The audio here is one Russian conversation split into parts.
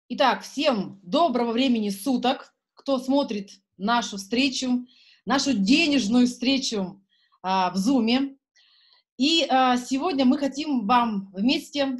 Итак, всем доброго времени суток, кто смотрит нашу встречу, нашу денежную встречу в Zoom. И сегодня мы хотим вам вместе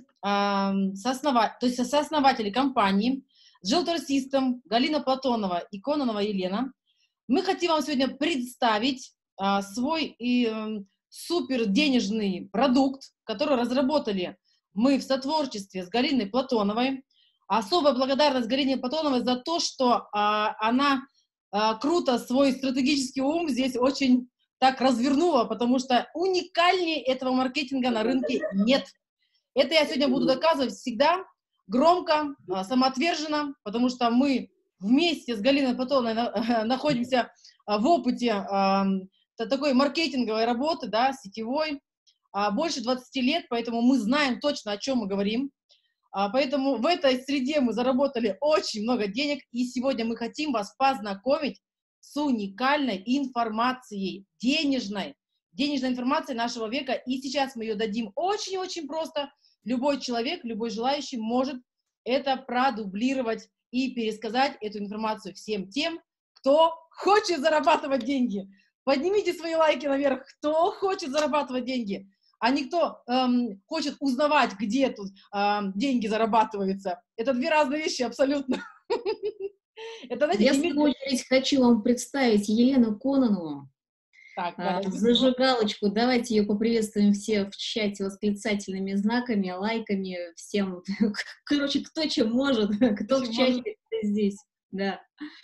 сооснователи компании Geltor System Галина Платонова и Кононова Елена. Мы хотим вам сегодня представить свой супер денежный продукт, который разработали мы в сотворчестве с Галиной Платоновой. Особая благодарность Галине Платоновой за то, что она круто свой стратегический ум здесь очень так развернула, потому что уникальнее этого маркетинга на рынке нет. Это я сегодня буду доказывать всегда громко, самоотверженно, потому что мы вместе с Галиной Платоновой находимся в опыте такой маркетинговой работы, да, сетевой, больше 20 лет, поэтому мы знаем точно, о чем мы говорим. Поэтому в этой среде мы заработали очень много денег, и сегодня мы хотим вас познакомить с уникальной информацией, денежной информацией нашего века, и сейчас мы ее дадим очень-очень просто. Любой человек, любой желающий может это продублировать и пересказать эту информацию всем тем, кто хочет зарабатывать деньги. Поднимите свои лайки наверх, кто хочет зарабатывать деньги. А никто хочет узнавать, где тут деньги зарабатываются. Это две разные вещи абсолютно. Это, знаете, Я, в свою очередь, хочу вам представить Елену Кононову. Так, Галя, Зажигалочку. Давайте ее поприветствуем все в чате восклицательными знаками, лайками, всем. Короче, кто чем может, кто в чате, кто здесь. Да.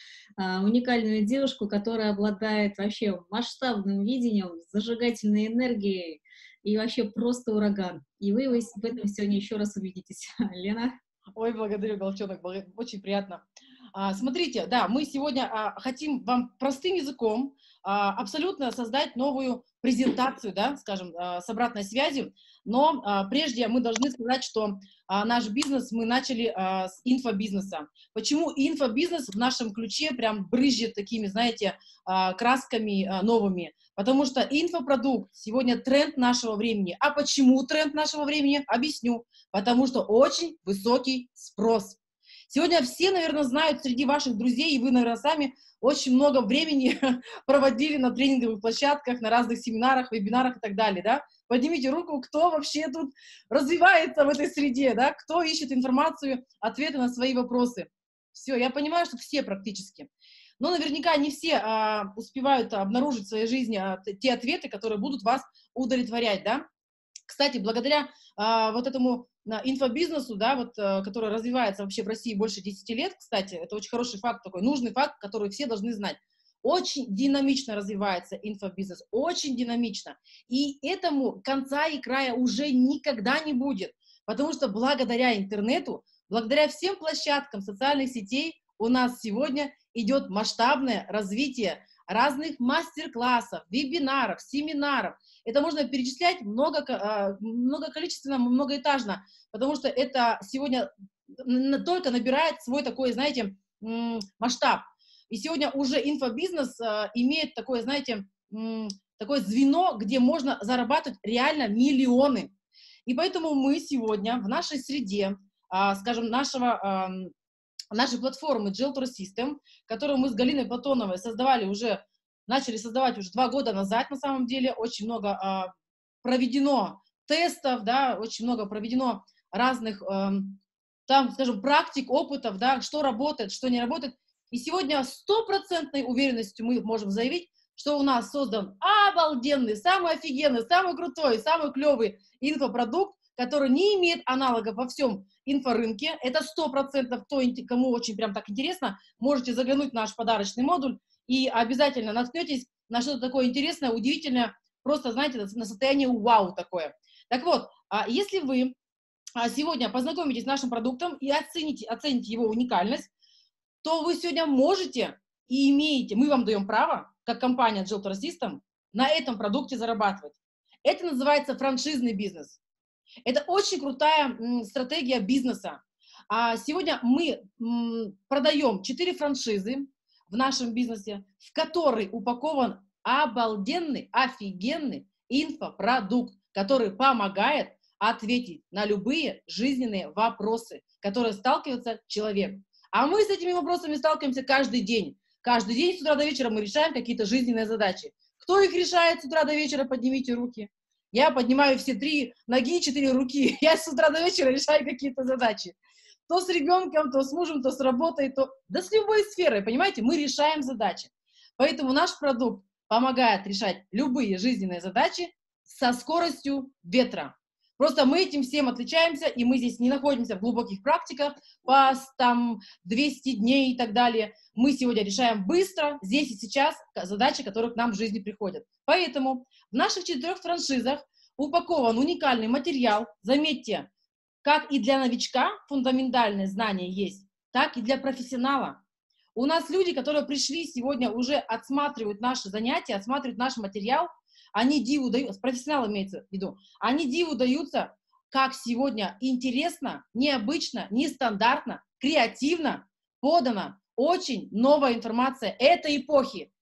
Уникальную девушку, которая обладает вообще масштабным видением, зажигательной энергией и вообще просто ураган. И вы в этом сегодня еще раз убедитесь. Лена? Ой, благодарю, Голчонок, очень приятно. Смотрите, да, мы сегодня хотим вам простым языком абсолютно создать новую презентацию, да, скажем, с обратной связью, но прежде мы должны сказать, что наш бизнес мы начали с инфобизнеса. Почему инфобизнес в нашем ключе прям брызжет такими, знаете, красками новыми? Потому что инфопродукт сегодня тренд нашего времени. А почему тренд нашего времени? Объясню. Потому что очень высокий спрос. Сегодня все, наверное, знают среди ваших друзей, и вы, наверное, сами очень много времени проводили на тренинговых площадках, на разных семинарах, вебинарах и так далее, да? Поднимите руку, кто вообще тут развивается в этой среде, да? Кто ищет информацию, ответы на свои вопросы. Все, я понимаю, что все практически. Но наверняка не все успевают обнаружить в своей жизни те ответы, которые будут вас удовлетворять, да? Кстати, благодаря вот этому инфобизнесу, да, вот, который развивается вообще в России больше 10 лет, кстати, это очень хороший факт такой, нужный факт, который все должны знать. Очень динамично развивается инфобизнес, очень динамично. И этому конца и края уже никогда не будет, потому что благодаря интернету, благодаря всем площадкам социальных сетей у нас сегодня идет масштабное развитие разных мастер-классов, вебинаров, семинаров. Это можно перечислять многоколичественно, многоэтажно, потому что это сегодня только набирает свой такой, знаете, масштаб. И сегодня уже инфобизнес имеет такое, знаете, такое звено, где можно зарабатывать реально миллионы. И поэтому мы сегодня в нашей среде, скажем, нашей платформы Geltor System, которую мы с Галиной Платоновой начали создавать уже 2 года назад, на самом деле, очень много проведено тестов, да, очень много проведено разных, там, скажем, практик, опытов, да, что работает, что не работает. И сегодня 100% уверенностью мы можем заявить, что у нас создан обалденный, самый офигенный, самый крутой, самый клевый инфопродукт, который не имеет аналогов во всем инфорынке. Это 100%, кому очень прям так интересно, можете заглянуть в наш подарочный модуль и обязательно наткнетесь на что-то такое интересное, удивительное, просто, знаете, на состояние вау такое. Так вот, если вы сегодня познакомитесь с нашим продуктом и оцените его уникальность, то вы сегодня можете и имеете, мы вам даем право, как компания Geltor System, на этом продукте зарабатывать. Это называется франшизный бизнес. Это очень крутая стратегия бизнеса. Сегодня мы продаем 4 франшизы в нашем бизнесе, в который упакован обалденный, офигенный инфопродукт, который помогает ответить на любые жизненные вопросы, которые сталкивается человек. А мы с этими вопросами сталкиваемся каждый день. Каждый день с утра до вечера мы решаем какие-то жизненные задачи. Кто их решает с утра до вечера? Поднимите руки. Я поднимаю все 3 ноги, 4 руки. Я с утра до вечера решаю какие-то задачи. То с ребенком, то с мужем, то с работой, то... Да с любой сферой, понимаете? Мы решаем задачи. Поэтому наш продукт помогает решать любые жизненные задачи со скоростью ветра. Просто мы этим всем отличаемся, и мы здесь не находимся в глубоких практиках по там 200 дней и так далее. Мы сегодня решаем быстро, здесь и сейчас, задачи, которые к нам в жизни приходят. Поэтому в наших 4 франшизах упакован уникальный материал. Заметьте, как и для новичка фундаментальные знания есть, так и для профессионала. У нас люди, которые пришли сегодня, уже отсматривают наши занятия, отсматривают наш материал, они диву даются, профессионалы имеется в виду, они диву даются, как сегодня интересно, необычно, нестандартно, креативно подана очень новая информация этой эпохи,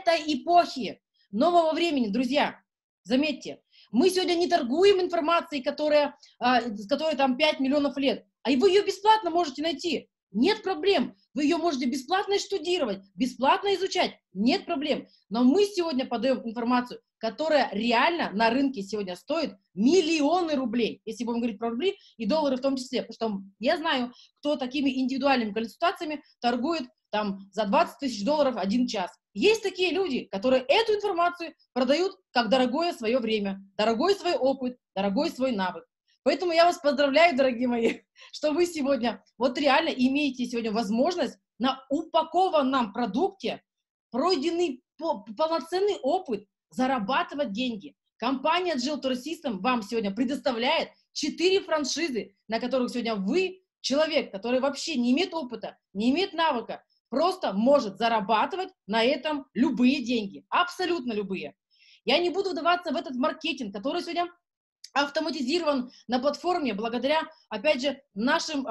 нового времени, друзья. Заметьте, мы сегодня не торгуем информацией, которая там 5 миллионов лет, а вы ее бесплатно можете найти. Нет проблем. Вы ее можете бесплатно штудировать, бесплатно изучать. Нет проблем. Но мы сегодня подаем информацию, которая реально на рынке сегодня стоит миллионы рублей. Если будем говорить про рубли и доллары в том числе. Потому что я знаю, кто такими индивидуальными консультациями торгует там за 20 тысяч долларов 1 час. Есть такие люди, которые эту информацию продают как дорогое свое время, дорогой свой опыт, дорогой свой навык. Поэтому я вас поздравляю, дорогие мои, что вы сегодня вот реально имеете сегодня возможность на упакованном продукте, пройденный полноценный опыт, зарабатывать деньги. Компания Agile System вам сегодня предоставляет 4 франшизы, на которых сегодня вы, человек, который вообще не имеет опыта, не имеет навыка, просто может зарабатывать на этом любые деньги, абсолютно любые. Я не буду вдаваться в этот маркетинг, который сегодня автоматизирован на платформе благодаря, опять же, нашим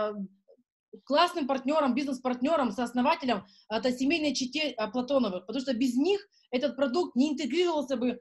классным партнерам, бизнес-партнерам, сооснователям, это семейной чете Платоновых, потому что без них этот продукт не интегрировался бы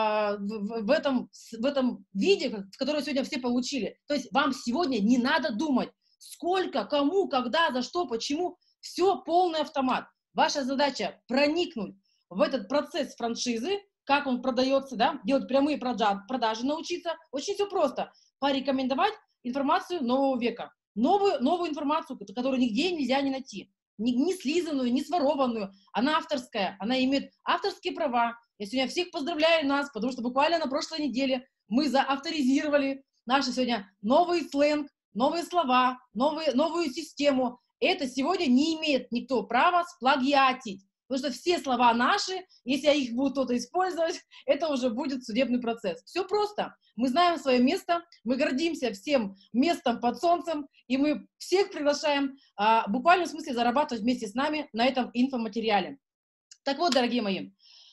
в этом виде, в которое сегодня все получили. То есть вам сегодня не надо думать, сколько, кому, когда, за что, почему. Все полный автомат. Ваша задача проникнуть в этот процесс франшизы, как он продается, да, делать прямые продажи, научиться. Очень все просто. Порекомендовать информацию нового века. Новую информацию, которую нигде нельзя не найти. Не слизанную, не сворованную. Она авторская, она имеет авторские права. Я сегодня всех поздравляю нас, потому что буквально на прошлой неделе мы заавторизировали наши сегодня новый сленг, новые слова, новую систему. Это сегодня не имеет никто права сплагиатить. Потому что все слова наши, если их будет кто-то использовать, это уже будет судебный процесс. Все просто. Мы знаем свое место, мы гордимся всем местом под солнцем, и мы всех приглашаем в буквальном смысле зарабатывать вместе с нами на этом инфоматериале. Так вот, дорогие мои,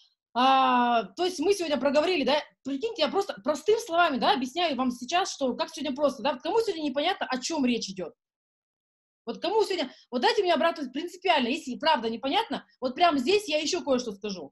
то есть мы сегодня проговорили, да, прикиньте, я просто простыми словами, да, объясняю вам сейчас, что как сегодня просто, да, кому сегодня непонятно, о чем речь идет. Вот кому сегодня, вот дайте мне обратно принципиально, если правда непонятно, вот прямо здесь я еще кое-что скажу.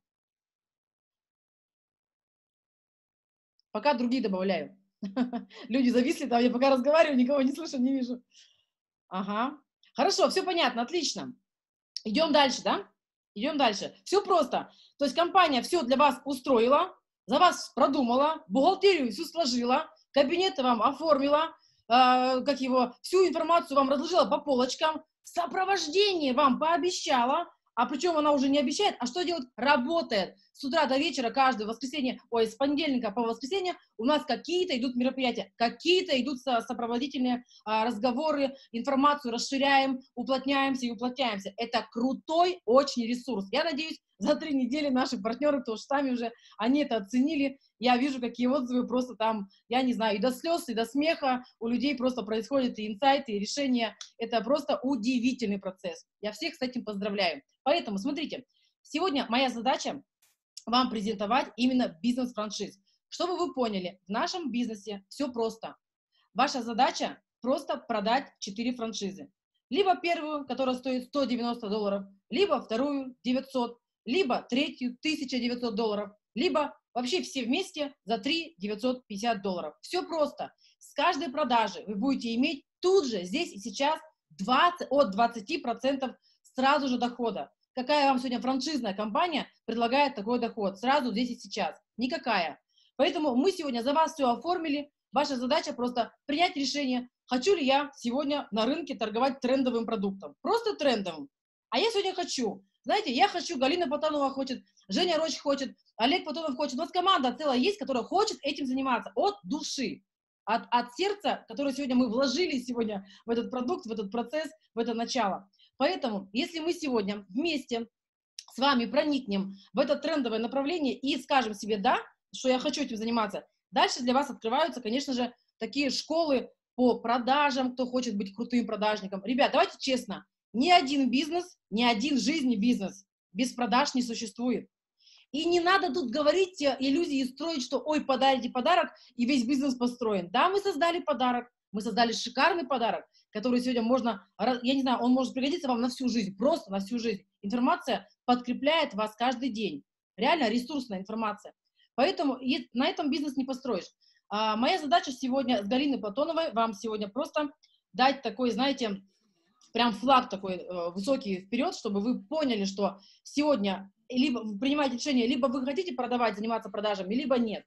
Пока другие добавляю. Люди зависли, там я пока разговариваю, никого не слышу, не вижу. Ага. Хорошо, все понятно, отлично. Идем дальше, да? Идем дальше. Все просто. То есть компания все для вас устроила, за вас продумала, бухгалтерию всю сложила, кабинеты вам оформила, всю информацию вам разложила по полочкам, сопровождение вам пообещала, а причем она уже не обещает, а что делает? Работает. С утра до вечера, каждое воскресенье, с понедельника по воскресенье у нас какие-то идут мероприятия, какие-то идут сопроводительные разговоры, информацию расширяем, уплотняемся и уплотняемся. Это крутой очень ресурс. Я надеюсь, за 3 недели наши партнеры, потому что сами уже, они это оценили. Я вижу, какие отзывы просто там, я не знаю, и до слез, и до смеха у людей просто происходят и инсайты, и решения. Это просто удивительный процесс. Я всех с этим поздравляю. Поэтому, смотрите, сегодня моя задача вам презентовать именно бизнес-франшиз. Чтобы вы поняли, в нашем бизнесе все просто. Ваша задача просто продать 4 франшизы. Либо первую, которая стоит $190, либо вторую 900, либо третью $1900, либо вообще все вместе за $3 950. Все просто. с каждой продажи вы будете иметь тут же, здесь и сейчас от 20% сразу же дохода. Какая вам сегодня франшизная компания предлагает такой доход? Сразу здесь и сейчас. Никакая. Поэтому мы сегодня за вас все оформили. Ваша задача просто принять решение, хочу ли я сегодня на рынке торговать трендовым продуктом. Просто трендовым. А я сегодня хочу. Знаете, я хочу, Галина Потанова хочет, Женя Роч хочет, Олег Потанов хочет. У нас команда целая есть, которая хочет этим заниматься от души, от сердца, которое сегодня мы вложили сегодня в этот продукт, в этот процесс, в это начало. Поэтому, если мы сегодня вместе с вами проникнем в это трендовое направление и скажем себе «да», что я хочу этим заниматься, дальше для вас открываются, конечно же, такие школы по продажам, кто хочет быть крутым продажником. Ребят, давайте честно, ни один бизнес, ни один в жизни бизнес без продаж не существует. И не надо тут говорить иллюзии и строить, что ой, подарите подарок, и весь бизнес построен. Да, мы создали подарок, мы создали шикарный подарок, который сегодня можно, я не знаю, он может пригодиться вам на всю жизнь, просто на всю жизнь. Информация подкрепляет вас каждый день. Реально ресурсная информация. Поэтому на этом бизнес не построишь. Моя задача сегодня с Галиной Платоновой вам сегодня просто дать такой, знаете, прям флаг такой высокий вперед, чтобы вы поняли, что сегодня либо вы принимаете решение, либо вы хотите продавать, заниматься продажами, либо нет.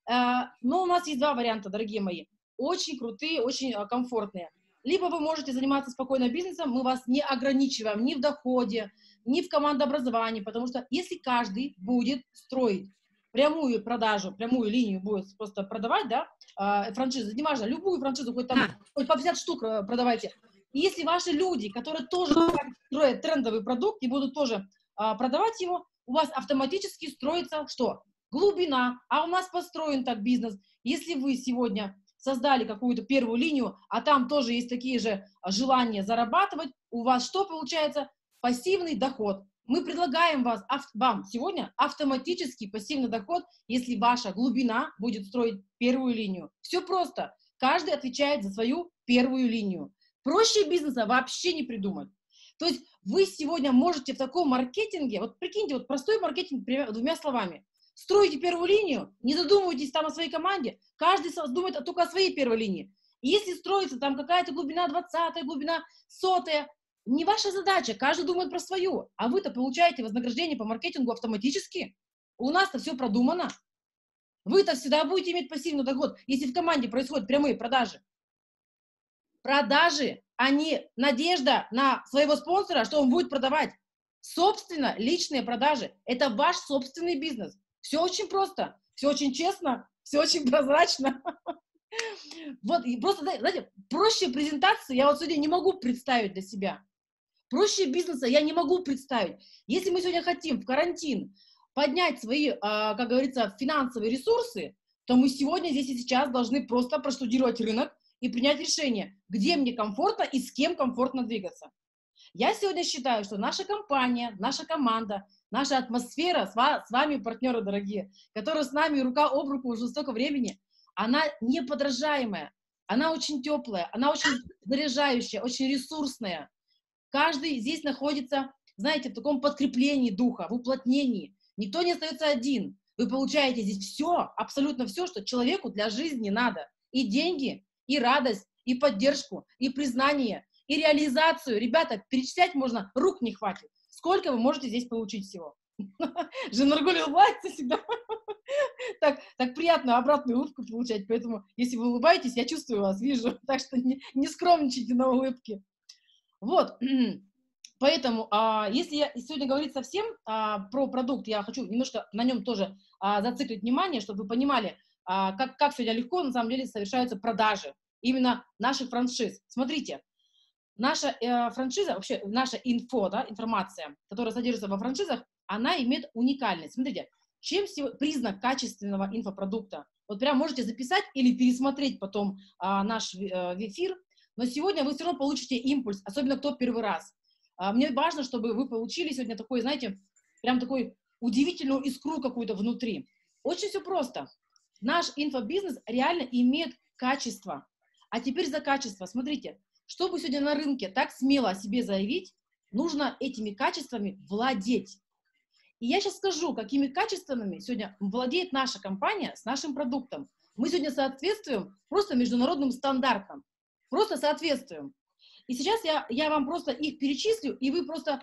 Но у нас есть два варианта, дорогие мои. Очень крутые, очень комфортные. Либо вы можете заниматься спокойно бизнесом, мы вас не ограничиваем ни в доходе, ни в командообразовании, потому что если каждый будет строить прямую продажу, прямую линию будет просто продавать, да, франшизу, неважно, любую франшизу, хоть там, хоть по 50 штук продавайте. И если ваши люди, которые тоже строят трендовый продукт и будут тоже продавать его, у вас автоматически строится что? Глубина. А у нас построен так бизнес. Если вы сегодня создали какую-то первую линию, а там тоже есть такие же желания зарабатывать, у вас что получается? Пассивный доход. Мы предлагаем вам сегодня автоматический пассивный доход, если ваша глубина будет строить первую линию. Все просто. Каждый отвечает за свою первую линию. Проще бизнеса вообще не придумать. То есть вы сегодня можете в таком маркетинге, вот прикиньте, вот простой маркетинг двумя словами. Строите первую линию, не задумывайтесь там о своей команде, каждый думает только о своей первой линии. И если строится там какая-то глубина 20-я, глубина 100-я, не ваша задача, каждый думает про свою, а вы-то получаете вознаграждение по маркетингу автоматически. У нас-то все продумано. Вы-то всегда будете иметь пассивный доход, если в команде происходят прямые продажи. Продажи, а не надежда на своего спонсора, что он будет продавать. Собственно, личные продажи – это ваш собственный бизнес. Все очень просто, все очень честно, все очень прозрачно. Вот, и просто, знаете, проще презентации я вот сегодня не могу представить для себя. Проще бизнеса я не могу представить. Если мы сегодня хотим в карантин поднять свои, как говорится, финансовые ресурсы, то мы сегодня, здесь и сейчас должны просто проштудировать рынок и принять решение, где мне комфортно и с кем комфортно двигаться. Я сегодня считаю, что наша компания, наша команда, наша атмосфера, с вами, партнеры дорогие, которые с нами рука об руку уже столько времени, она неподражаемая, она очень теплая, она очень заряжающая, очень ресурсная. Каждый здесь находится, знаете, в таком подкреплении духа, в уплотнении. Никто не остается один. Вы получаете здесь все, абсолютно все, что человеку для жизни надо. И деньги, и радость, и поддержку, и признание, и реализацию. Ребята, перечислять можно, рук не хватит. Сколько вы можете здесь получить всего? Женаргуль улыбается всегда. Так приятно обратную улыбку получать. Поэтому, если вы улыбаетесь, я чувствую вас, вижу. Так что не скромничайте на улыбке. Вот. Поэтому, если я сегодня говорить совсем про продукт, я хочу немножко на нем тоже зациклить внимание, чтобы вы понимали, как сегодня легко на самом деле совершаются продажи именно наших франшиз. Смотрите, наша франшиза, вообще наша инфо, да, информация, которая содержится во франшизах, она имеет уникальность. Смотрите, чем признак качественного инфопродукта? Вот прям можете записать или пересмотреть потом наш эфир, но сегодня вы все равно получите импульс, особенно кто первый раз. Мне важно, чтобы вы получили сегодня такой, знаете, прям такой удивительную искру какую-то внутри. Очень все просто. Наш инфобизнес реально имеет качество. А теперь за качество. Смотрите, чтобы сегодня на рынке так смело о себе заявить, нужно этими качествами владеть. И я сейчас скажу, какими качествами сегодня владеет наша компания с нашим продуктом. Мы сегодня соответствуем просто международным стандартам. Просто соответствуем. И сейчас я вам просто их перечислю, и вы просто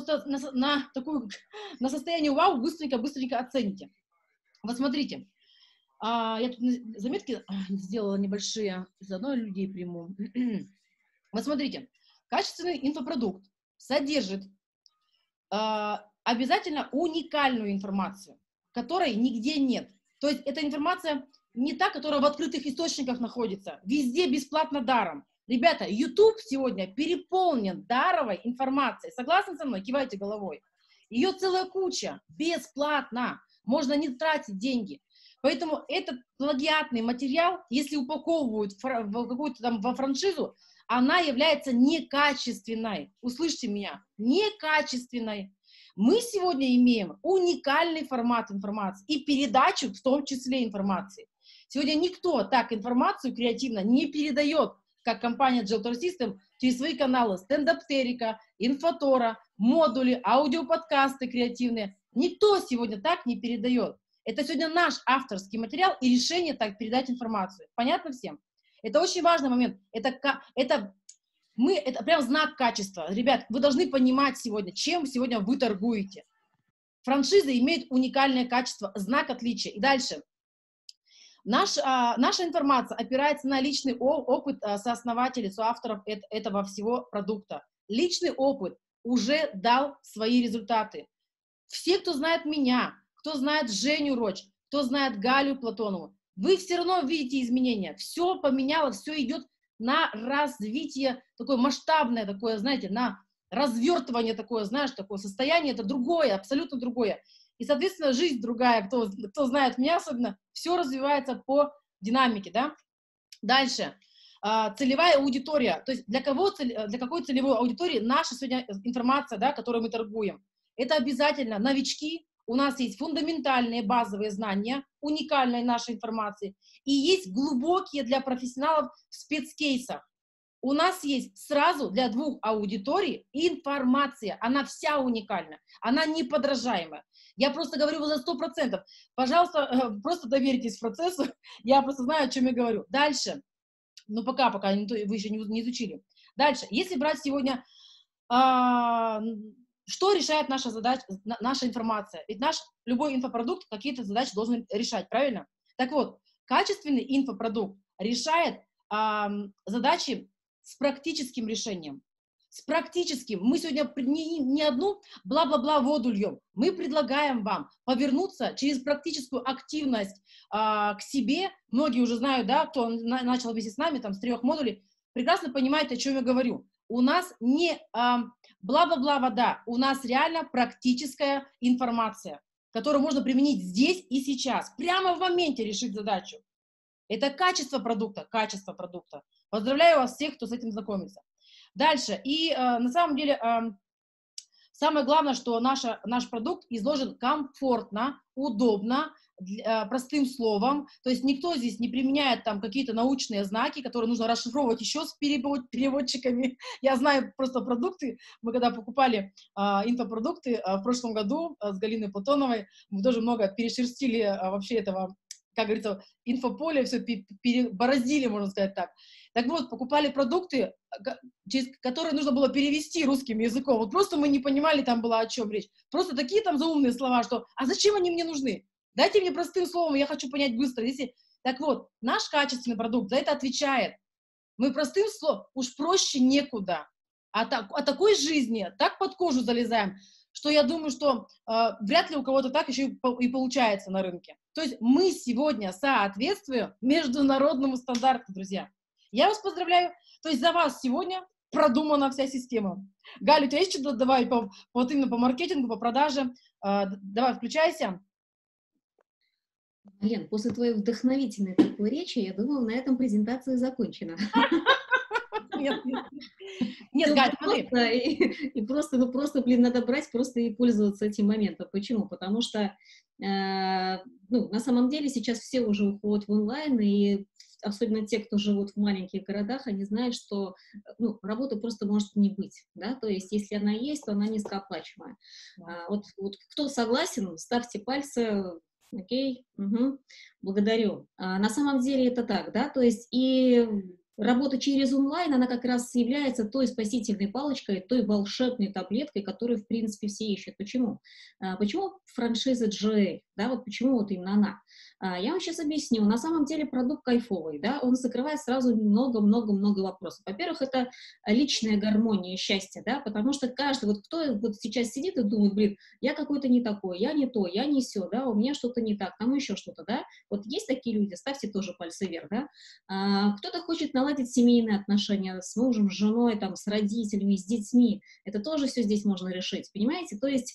на состояние вау быстренько оцените. Вот смотрите, я тут заметки сделала небольшие, заодно людей приму. Вот смотрите, качественный инфопродукт содержит обязательно уникальную информацию, которой нигде нет. То есть эта информация не та, которая в открытых источниках находится, везде бесплатно даром. Ребята, YouTube сегодня переполнен даровой информацией. Согласны со мной? Кивайте головой. Ее целая куча, бесплатно. Можно не тратить деньги. Поэтому этот плагиатный материал, если упаковывают в какую-то там во франшизу, она является некачественной. Услышьте меня, некачественной. Мы сегодня имеем уникальный формат информации и передачу в том числе информации. Сегодня никто так информацию креативно не передает, как компания Geltor System, через свои каналы стендап-терика, инфотора, модули, аудиоподкасты креативные. Никто сегодня так не передает. Это сегодня наш авторский материал и решение так передать информацию. Понятно всем? Это очень важный момент. Это прям знак качества. Ребят, вы должны понимать сегодня, чем сегодня вы торгуете. Франшиза имеет уникальное качество, знак отличия. И дальше. Наша информация опирается на личный опыт сооснователей, соавторов этого всего продукта. Личный опыт уже дал свои результаты. Все, кто знает меня, кто знает Женю Роч, кто знает Галю Платонову, вы все равно видите изменения. Все поменяло, все идет на развитие, такое масштабное, такое, знаете, на развертывание такое, знаешь, такое состояние, это другое, абсолютно другое. И, соответственно, жизнь другая, кто знает меня особенно, все развивается по динамике, да. Дальше. Целевая аудитория. То есть для какой целевой аудитории наша сегодня информация, да, которую мы торгуем? Это обязательно новички. У нас есть фундаментальные базовые знания, уникальной нашей информации. И есть глубокие для профессионалов в спецкейсах. У нас есть сразу для двух аудиторий информация. Она вся уникальна. Она неподражаемая. Я просто говорю за 100%. Пожалуйста, просто доверьтесь процессу. Я просто знаю, о чем я говорю. Дальше. Ну, пока вы еще не изучили. Дальше. Если брать сегодня, что решает наша задача, наша информация? Ведь наш любой инфопродукт какие-то задачи должен решать, правильно? Так вот, качественный инфопродукт решает задачи с практическим решением. С практическим. Мы сегодня не одну бла-бла-бла воду льем. Мы предлагаем вам повернуться через практическую активность к себе. Многие уже знают, да, кто начал вместе с нами, там, с 3 модулей, прекрасно понимает, о чем я говорю. У нас не бла-бла-бла вода, у нас реально практическая информация, которую можно применить здесь и сейчас, прямо в моменте решить задачу. Это качество продукта, качество продукта. Поздравляю вас всех, кто с этим знакомится. Дальше. И на самом деле самое главное, что наш продукт изложен комфортно, удобно, простым словом. То есть никто здесь не применяет там какие-то научные знаки, которые нужно расшифровывать еще с переводчиками. Я знаю просто продукты. Мы когда покупали инфопродукты в прошлом году с Галиной Платоновой, мы тоже много перешерстили вообще этого, как говорится, инфополе, все бороздили, можно сказать так. Так вот, покупали продукты, через которые нужно было перевести русским языком. Вот просто мы не понимали, там было о чем речь. Просто такие там заумные слова, что «а зачем они мне нужны? Дайте мне простым словом, я хочу понять быстро». Так вот, наш качественный продукт за это отвечает. Мы простым словом, уж проще некуда. А такой жизни так под кожу залезаем, что я думаю, что вряд ли у кого-то так еще и получается на рынке. То есть мы сегодня соответствуем международному стандарту, друзья. Я вас поздравляю. То есть за вас сегодня продумана вся система. Галя, у тебя есть что-то добавить вот именно по маркетингу, по продаже? Давай, включайся. Лен, после твоей вдохновительной такой речи, я думаю, на этом презентация закончена. Нет, Галь, смотри. И просто, блин, надо брать просто и пользоваться этим моментом. Почему? Потому что, на самом деле сейчас все уже уходят в онлайн, и особенно те, кто живут в маленьких городах, они знают, что работы просто может не быть, да, то есть если она есть, то она низкооплачиваемая. Вот кто согласен, ставьте пальцы, Окей, мгм. Благодарю. На самом деле это так, да, то есть и работа через онлайн, она как раз является той спасительной палочкой, той волшебной таблеткой, которую, в принципе, все ищут. Почему? Почему франшиза GA, да, вот почему вот именно она? Я вам сейчас объясню. На самом деле продукт кайфовый, да, он закрывает сразу много-много-много вопросов. Во-первых, это личная гармония, счастье, да, потому что каждый, вот кто вот сейчас сидит и думает, блин, я какой-то не такой, я не то, я не сё, да, у меня что-то не так, там еще что-то, да. Вот есть такие люди, ставьте тоже пальцы вверх, да. Кто-то хочет наладить семейные отношения с мужем, с женой, там, с родителями, с детьми. Это тоже все здесь можно решить, понимаете? То есть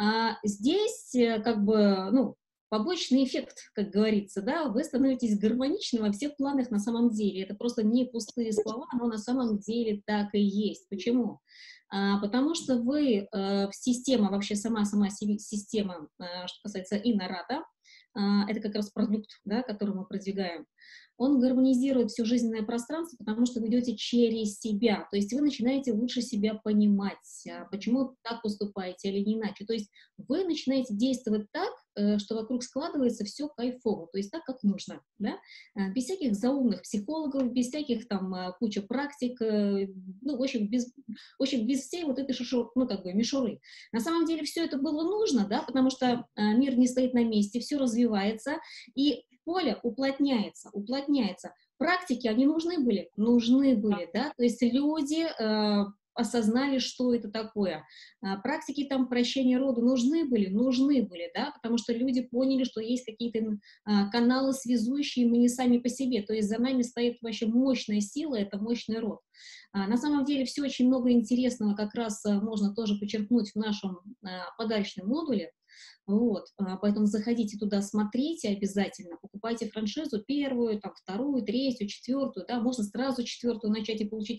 здесь как бы, ну, побочный эффект, как говорится, да, вы становитесь гармоничны во всех планах на самом деле. Это просто не пустые слова, но на самом деле так и есть. Почему? Потому что вы, система, вообще сама система, что касается Инората, это как раз продукт, да, который мы продвигаем, он гармонизирует все жизненное пространство, потому что вы идете через себя, то есть вы начинаете лучше себя понимать, почему так поступаете или не иначе, то есть вы начинаете действовать так, что вокруг складывается все кайфово, то есть так, как нужно, да, без всяких заумных психологов, без всяких там куча практик, ну, в общем, без всей вот этой ну, как бы, мишуры. На самом деле все это было нужно, да, потому что мир не стоит на месте, все развивается, и поле уплотняется, уплотняется. Практики, они нужны были, да, то есть люди осознали, что это такое. Практики там прощения рода нужны были, да, потому что люди поняли, что есть какие-то каналы связующие, мы не сами по себе, то есть за нами стоит вообще мощная сила, это мощный род. На самом деле все очень много интересного как раз можно тоже почерпнуть в нашем подарочном модуле. Вот, поэтому заходите туда, смотрите обязательно, покупайте франшизу первую, там, вторую, третью, четвертую, да, можно сразу четвертую начать и получить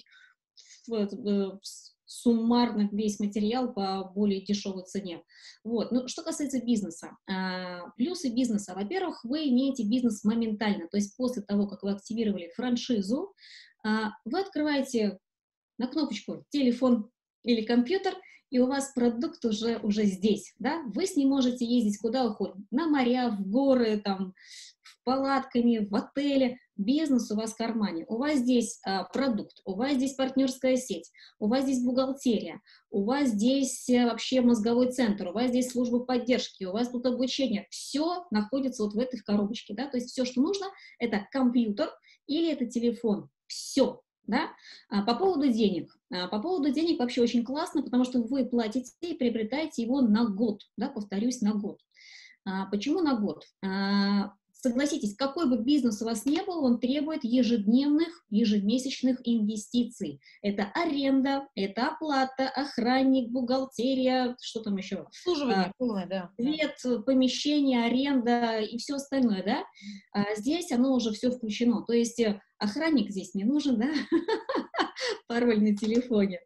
суммарно весь материал по более дешевой цене. Вот. Ну, что касается бизнеса, плюсы бизнеса, во-первых, вы имеете бизнес моментально, то есть после того, как вы активировали франшизу, вы открываете на кнопочку телефон или компьютер, и у вас продукт уже здесь, да, вы с ним можете ездить куда угодно, на моря, в горы, там, в палатками, в отеле, бизнес у вас в кармане, у вас здесь продукт, у вас здесь партнерская сеть, у вас здесь бухгалтерия, у вас здесь вообще мозговой центр, у вас здесь служба поддержки, у вас тут обучение, все находится вот в этой коробочке, да, то есть все, что нужно, это компьютер или это телефон, все. Да? По поводу денег вообще очень классно, потому что вы платите и приобретаете его на год, да, повторюсь, на год. Почему на год? Согласитесь, какой бы бизнес у вас ни был, он требует ежедневных, ежемесячных инвестиций. Это аренда, это оплата, охранник, бухгалтерия, что там еще? Обслуживание полное, да. Свет, помещение, аренда и все остальное, да? Здесь оно уже все включено. То есть охранник здесь не нужен, да? Пароль на телефоне.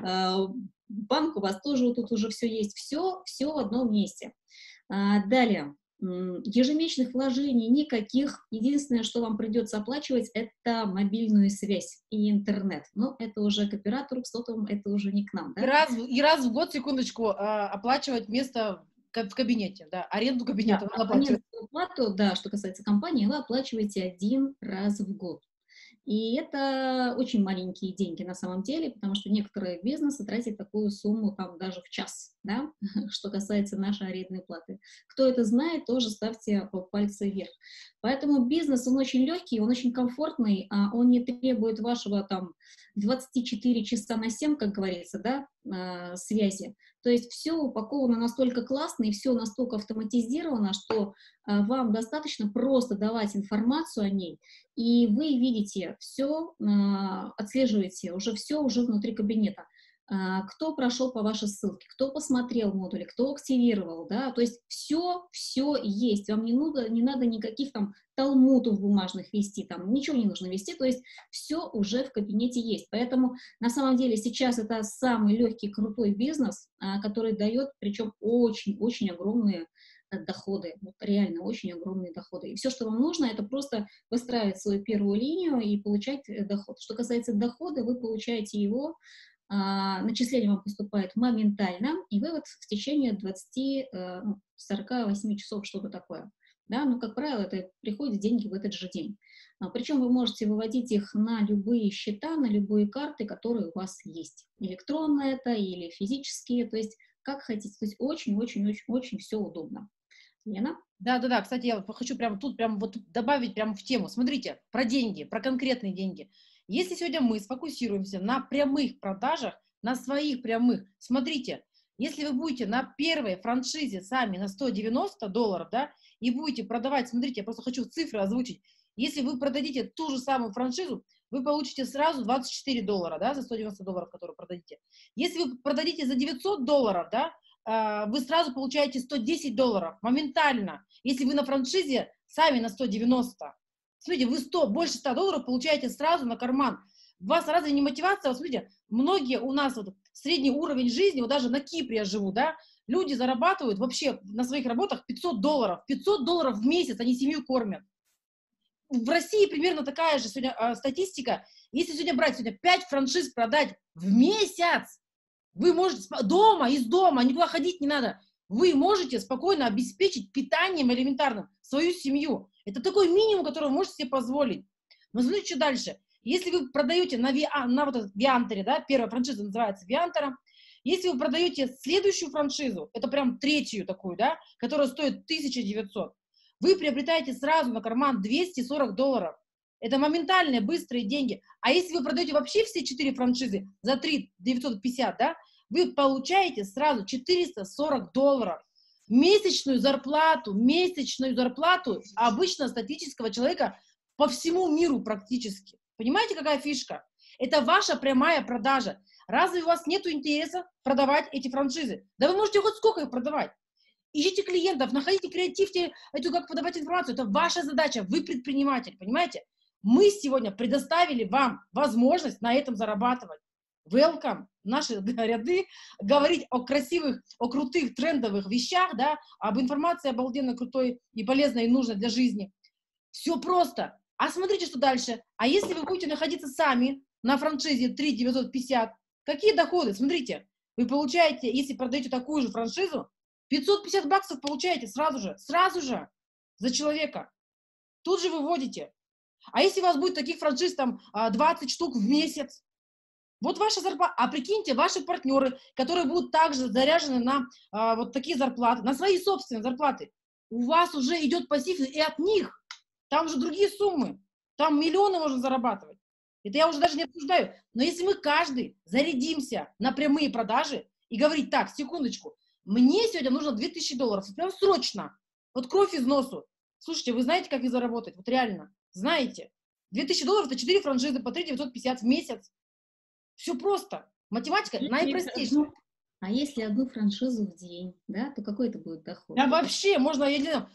Банк у вас тоже вот тут уже все есть. Все в одном месте. Далее. Ежемесячных вложений никаких. Единственное, что вам придется оплачивать, это мобильную связь и интернет. Но это уже к оператору, к сотовому, это уже не к нам, И да? раз в год, секундочку, оплачивать место в кабинете, да, аренду Да, кабинета надо оплачивать. абонентскую плату, да, что касается компании, вы оплачиваете 1 раз в год. И это очень маленькие деньги на самом деле, потому что некоторые бизнесы тратят такую сумму там даже в час, да, что касается нашей арендной платы. Кто это знает, тоже ставьте пальцы вверх. Поэтому бизнес, он очень легкий, он очень комфортный, он не требует вашего там 24 часа на 7, как говорится, да, связи. То есть все упаковано настолько классно и все настолько автоматизировано, что вам достаточно просто давать информацию о ней, и вы видите все, отслеживаете уже все уже внутри кабинета. Кто прошел по вашей ссылке, кто посмотрел модули, кто активировал, да, то есть все есть, вам не надо никаких там талмудов бумажных вести, там ничего не нужно вести, то есть все уже в кабинете есть, поэтому на самом деле сейчас это самый легкий, крутой бизнес, который дает, причем очень-очень огромные доходы, вот реально очень огромные доходы. И все, что вам нужно, это просто выстраивать свою первую линию и получать доход. Что касается дохода, вы получаете его, начисление вам поступает моментально, и вы вот в течение 48 часов, что-то такое, да, но, как правило, это приходят деньги в этот же день. Причем вы можете выводить их на любые счета, на любые карты, которые у вас есть. Электронно это или физические, то есть как хотите. То есть очень-очень-очень-очень все удобно. Лена? Да-да-да, кстати, я вот хочу прямо тут прям вот добавить прямо в тему. Смотрите, про деньги, про конкретные деньги. Если сегодня мы сфокусируемся на прямых продажах, на своих прямых, смотрите, если вы будете на первой франшизе сами на $190, да, и будете продавать, смотрите, я просто хочу цифры озвучить, если вы продадите ту же самую франшизу, вы получите сразу $24, да, за $190, которые продадите. Если вы продадите за $900, да, вы сразу получаете $110 моментально, если вы на франшизе сами на 190. Смотрите, вы больше $100 получаете сразу на карман. У вас разве не мотивация? Вот смотрите, многие у нас вот средний уровень жизни, вот даже на Кипре я живу, да, люди зарабатывают вообще на своих работах $500. $500 в месяц они семью кормят. В России примерно такая же сегодня статистика. Если сегодня брать, сегодня 5 франшиз продать в месяц, вы можете дома, из дома, никуда ходить не надо. Вы можете спокойно обеспечить питанием элементарным свою семью. Это такой минимум, который вы можете себе позволить. Но смотрите, что дальше. Если вы продаете на вот этот Вианторе, да, первая франшиза называется Виантора, если вы продаете следующую франшизу, это прям третью такую, да, которая стоит 1900, вы приобретаете сразу на карман $240. Это моментальные, быстрые деньги. А если вы продаете вообще все 4 франшизы за 3 950, да, вы получаете сразу $440. Месячную зарплату обычно статистического человека по всему миру практически. Понимаете, какая фишка? Это ваша прямая продажа. Разве у вас нет интереса продавать эти франшизы? Да вы можете хоть сколько их продавать. Ищите клиентов, находите, креативьте, как подавать информацию. Это ваша задача, вы предприниматель, понимаете? Мы сегодня предоставили вам возможность на этом зарабатывать. Welcome в наши ряды, говорить о красивых, о крутых трендовых вещах, да, об информации обалденно крутой и полезной и нужной для жизни. Все просто. А смотрите, что дальше. А если вы будете находиться сами на франшизе 3950, какие доходы? Смотрите, вы получаете, если продаете такую же франшизу, $550 получаете сразу же за человека. Тут же выводите. А если у вас будет таких франшиз там 20 штук в месяц, вот ваша зарплата. А прикиньте, ваши партнеры, которые будут также заряжены на вот такие зарплаты, на свои собственные зарплаты, у вас уже идет пассив и от них. Там уже другие суммы. Там миллионы можно зарабатывать. Это я уже даже не обсуждаю. Но если мы каждый зарядимся на прямые продажи и говорить, так, секундочку, мне сегодня нужно $2000, прям срочно. Вот кровь из носу. Слушайте, вы знаете, как их заработать? Вот реально. Знаете. $2000 это 4 франшизы по 3 950 в месяц. Все просто. Математика наипростейшая. А если одну франшизу в день, да, то какой это будет доход? Да вообще, можно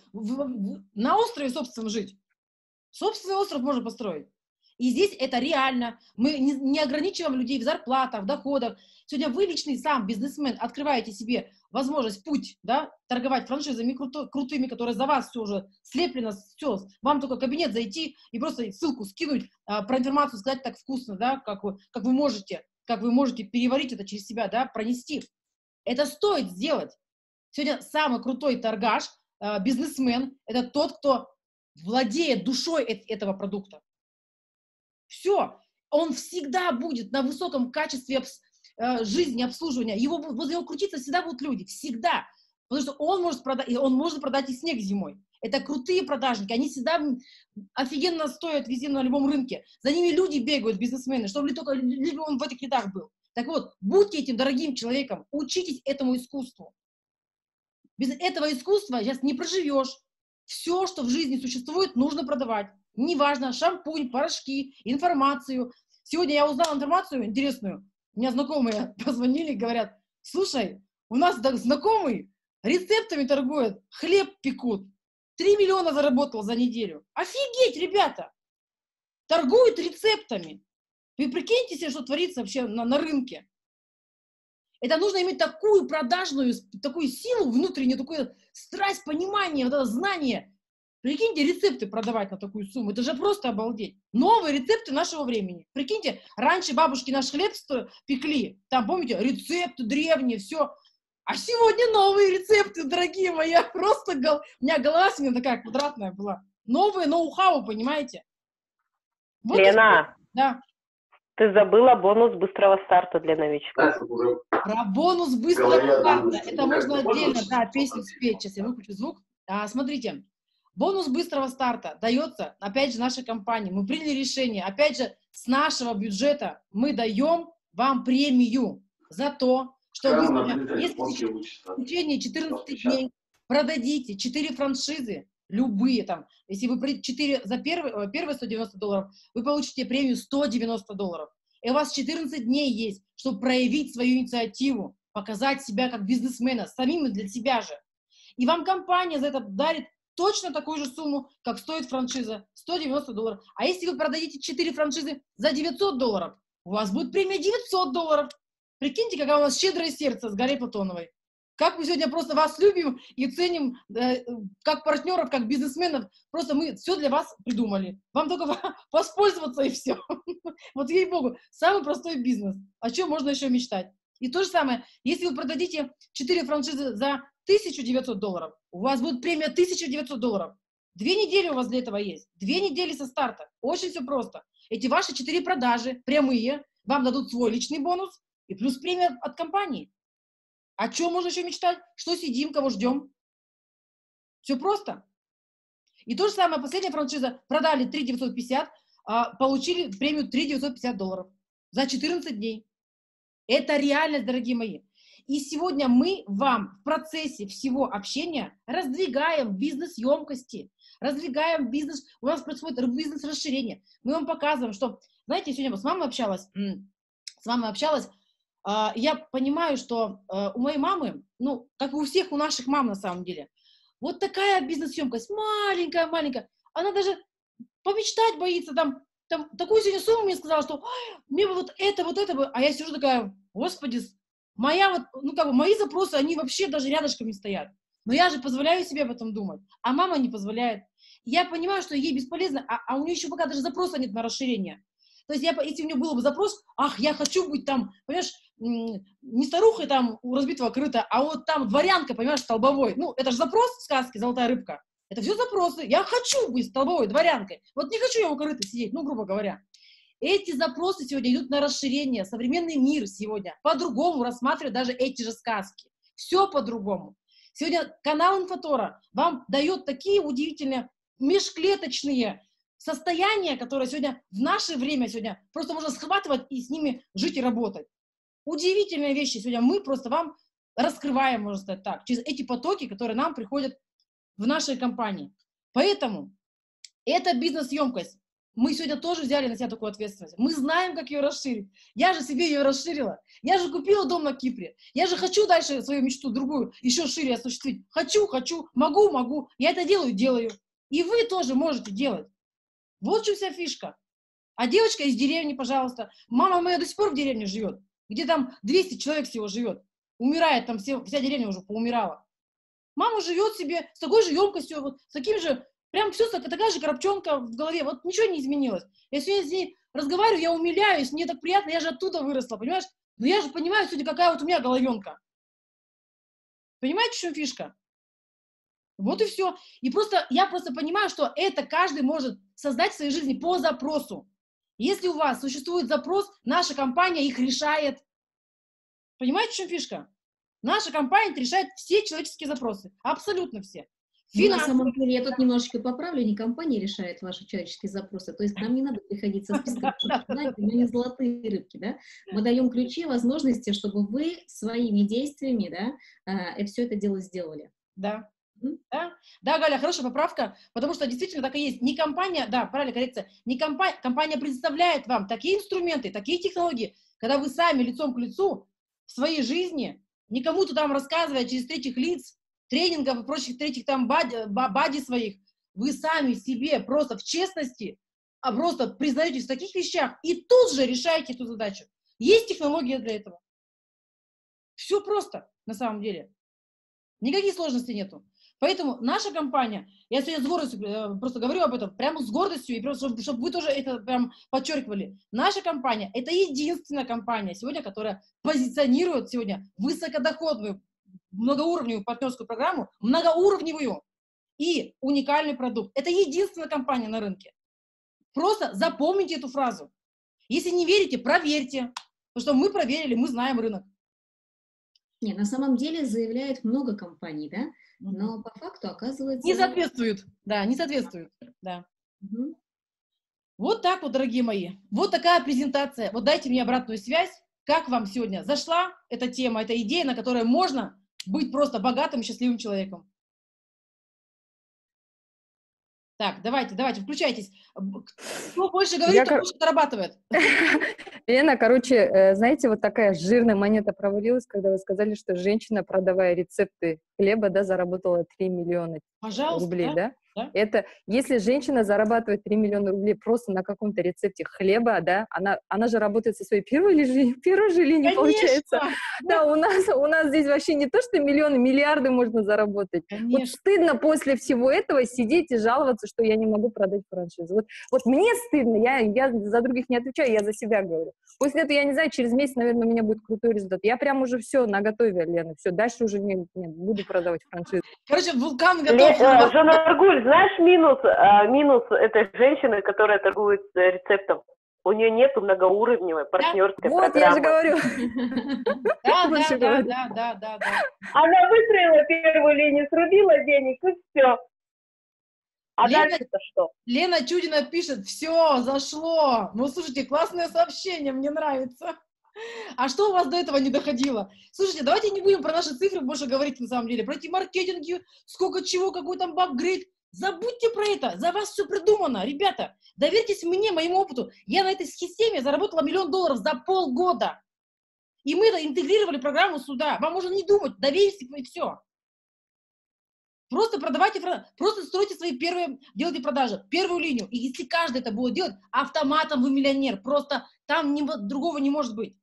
на острове собственном жить. Собственный остров можно построить. И здесь это реально. Мы не ограничиваем людей в зарплатах, в доходах. Сегодня вы личный сам бизнесмен открываете себе возможность, путь, да, торговать франшизами крутыми, которые за вас все уже слеплено, все. Вам только в кабинет зайти и просто ссылку скинуть, про информацию сказать так вкусно, да, как вы можете переварить это через себя, да, пронести. Это стоит сделать. Сегодня самый крутой торгаш, бизнесмен, это тот, кто владеет душой этого продукта. Все. Он всегда будет на высоком качестве жизни, обслуживания. Возле него крутиться всегда будут люди. Всегда. Потому что он может продать и снег зимой. Это крутые продажники. Они всегда офигенно стоят везде на любом рынке. За ними люди бегают, бизнесмены, чтобы либо он в этих рядах был. Так вот, будьте этим дорогим человеком. Учитесь этому искусству. Без этого искусства сейчас не проживешь. Все, что в жизни существует, нужно продавать. Неважно, шампунь, порошки, информацию. Сегодня я узнала информацию интересную. У меня знакомые позвонили и говорят, слушай, у нас знакомый рецептами торгует, хлеб пекут. 3 миллиона заработал за неделю. Офигеть, ребята! Торгуют рецептами. Вы прикиньте себе, что творится вообще на рынке. Это нужно иметь такую продажную, такую силу внутреннюю, такую страсть, понимание, вот это знание. Прикиньте, рецепты продавать на такую сумму. Это же просто обалдеть. Новые рецепты нашего времени. Прикиньте, раньше бабушки наш хлеб пекли. Там, помните, рецепты древние, все. А сегодня новые рецепты, дорогие мои. У меня голова сегодня такая квадратная была. Новые ноу-хау, понимаете? Вот Лена, да. ты забыла бонус быстрого старта для новичков. Про бонус быстрого старта. Это можно отдельно, да, песню спеть. Сейчас я выключу звук. Смотрите, бонус быстрого старта дается, опять же, нашей компании. Мы приняли решение, опять же, с нашего бюджета мы даем вам премию за то, что вы, если в течение 14 дней продадите 4 франшизы, любые там, если вы 4 за первые $190, вы получите премию $190. И у вас 14 дней есть, чтобы проявить свою инициативу, показать себя как бизнесмена, самим для себя же. И вам компания за это дарит точно такую же сумму, как стоит франшиза, $190. А если вы продадите 4 франшизы за $900, у вас будет премия $900. Прикиньте, какое у нас щедрое сердце с Галей Платоновой. Как мы сегодня просто вас любим и ценим как партнеров, как бизнесменов. Просто мы все для вас придумали. Вам только воспользоваться и все. Вот ей-богу, самый простой бизнес. О чем можно еще мечтать? И то же самое, если вы продадите 4 франшизы за $1900, у вас будет премия $1900. 2 недели у вас для этого есть. 2 недели со старта. Очень все просто. Эти ваши 4 продажи прямые вам дадут свой личный бонус и плюс премия от компании. О чем можно еще мечтать? Что сидим, кого ждем? Все просто. И то же самое, последняя франшиза, продали 3950, получили премию $3950 за 14 дней. Это реальность, дорогие мои. И сегодня мы вам в процессе всего общения раздвигаем бизнес-емкости, раздвигаем бизнес, у нас происходит бизнес-расширение. Мы вам показываем, что, знаете, сегодня с мамой общалась, я понимаю, что у моей мамы, ну, как и у всех у наших мам на самом деле, вот такая бизнес-емкость, маленькая, она даже помечтать боится, там такую сегодня сумму мне сказала, что мне бы вот это бы, а я сижу такая, господи, мои запросы, они вообще даже рядышком не стоят. Но я же позволяю себе об этом думать, а мама не позволяет. Я понимаю, что ей бесполезно, а у нее еще пока даже запроса нет на расширение. То есть, если у нее был бы запрос, я хочу быть там, понимаешь, не старухой там у разбитого крыта, а вот там дворянка, понимаешь, столбовой. Ну, это же запрос в сказке «Золотая рыбка». Это все запросы. Я хочу быть столбовой, дворянкой. Вот не хочу я у корыта сидеть, ну, грубо говоря. Эти запросы сегодня идут на расширение. Современный мир сегодня по-другому рассматривает даже эти же сказки. Все по-другому. Сегодня канал Инфотора вам дает такие удивительные межклеточные состояния, которые сегодня в наше время сегодня просто можно схватывать и с ними жить и работать. Удивительные вещи сегодня мы просто вам раскрываем, можно сказать так, через эти потоки, которые нам приходят в нашей компании. Поэтому эта бизнес-емкость. Мы сегодня тоже взяли на себя такую ответственность. Мы знаем, как ее расширить. Я же себе ее расширила. Я же купила дом на Кипре. Я же хочу дальше свою мечту другую еще шире осуществить. Хочу, могу. Я это делаю. И вы тоже можете делать. Вот в чем вся фишка. А девочка из деревни, пожалуйста. Мама моя до сих пор в деревне живет, где там 200 человек всего живет. Умирает, там вся деревня уже поумирала. Мама живет себе с такой же емкостью, вот, с таким же, прям все, такая же коробчонка в голове, вот ничего не изменилось. Я сегодня с ней разговариваю, я умиляюсь, мне так приятно, я же оттуда выросла, понимаешь? Но я же понимаю сегодня, какая вот у меня головенка. Понимаете, в чем фишка? Вот и все. И я просто понимаю, что это каждый может создать в своей жизни по запросу. Если у вас существует запрос, наша компания их решает. Понимаете, в чем фишка? Наша компания решает все человеческие запросы. Абсолютно все. На самом деле, я тут немножечко поправлю, не компания решает ваши человеческие запросы, то есть нам не надо приходить со списком, мы не золотые рыбки, да, мы даем ключи, возможности, чтобы вы своими действиями, да, все это дело сделали. Да. Да, Галя, хорошая поправка, потому что действительно так и есть. Не компания, да, правильно, коррекция, не компания предоставляет вам такие инструменты, такие технологии, когда вы сами лицом к лицу в своей жизни, не кому-то там рассказывая через третьих лиц, тренингов и прочих третьих там бади своих, вы сами себе просто в честности, просто признаетесь в таких вещах и тут же решаете эту задачу. Есть технология для этого. Все просто, на самом деле. Никаких сложностей нету. Поэтому наша компания, я сегодня с гордостью просто говорю об этом, прямо с гордостью, и просто, чтобы вы тоже это прям подчеркивали. Наша компания – это единственная компания сегодня, которая позиционирует сегодня высокодоходную многоуровневую партнерскую программу, многоуровневую и уникальный продукт. Это единственная компания на рынке. Просто запомните эту фразу. Если не верите, проверьте. Потому что мы проверили, мы знаем рынок. Не, на самом деле заявляет много компаний, да? Но по факту оказывается... Не соответствуют. Да, не соответствуют. Да. Угу. Вот так вот, дорогие мои. Вот такая презентация. Вот дайте мне обратную связь. Как вам сегодня зашла эта тема, эта идея, на которой можно быть просто богатым, счастливым человеком? Так, давайте, включайтесь. Кто больше говорит, кто больше зарабатывает. Лена, короче, знаете, вот такая жирная монета провалилась, когда вы сказали, что женщина, продавая рецепты хлеба, да, заработала 3 миллиона рублей, да? Да? Это, если женщина зарабатывает 3 миллиона рублей просто на каком-то рецепте хлеба, да, она же работает со своей первой же линии, получается. Да, у нас здесь вообще не то, что миллионы, миллиарды можно заработать. Конечно. Вот стыдно после всего этого сидеть и жаловаться, что я не могу продать франшизу. Вот мне стыдно, я за других не отвечаю, я за себя говорю. После этого, я не знаю, через месяц, наверное, у меня будет крутой результат. Я прям уже все наготове, Лена, все, дальше уже не буду продавать франшизу. Короче, вулкан готов. Жанаргуль, знаешь минус этой женщины, которая торгует рецептом? У нее нету многоуровневой партнерской программы. Вот, я же говорю. Да. Она выстроила первую линию, срубила денег, и все. А дальше-то что? Лена Чудина пишет: все, зашло. Ну, слушайте, классное сообщение, мне нравится. А что у вас до этого не доходило? Слушайте, давайте не будем про наши цифры больше говорить на самом деле. Про эти маркетинги, сколько чего, какой там апгрейд. Забудьте про это, за вас все придумано. Ребята, доверьтесь мне, моему опыту. Я на этой системе заработала $1 миллион за полгода. И мы интегрировали программу сюда. Вам можно не думать, доверьтесь и все. Просто продавайте, просто стройте свои делайте продажи, первую линию. И если каждый это будет делать, автоматом вы миллионер. Просто там другого не может быть.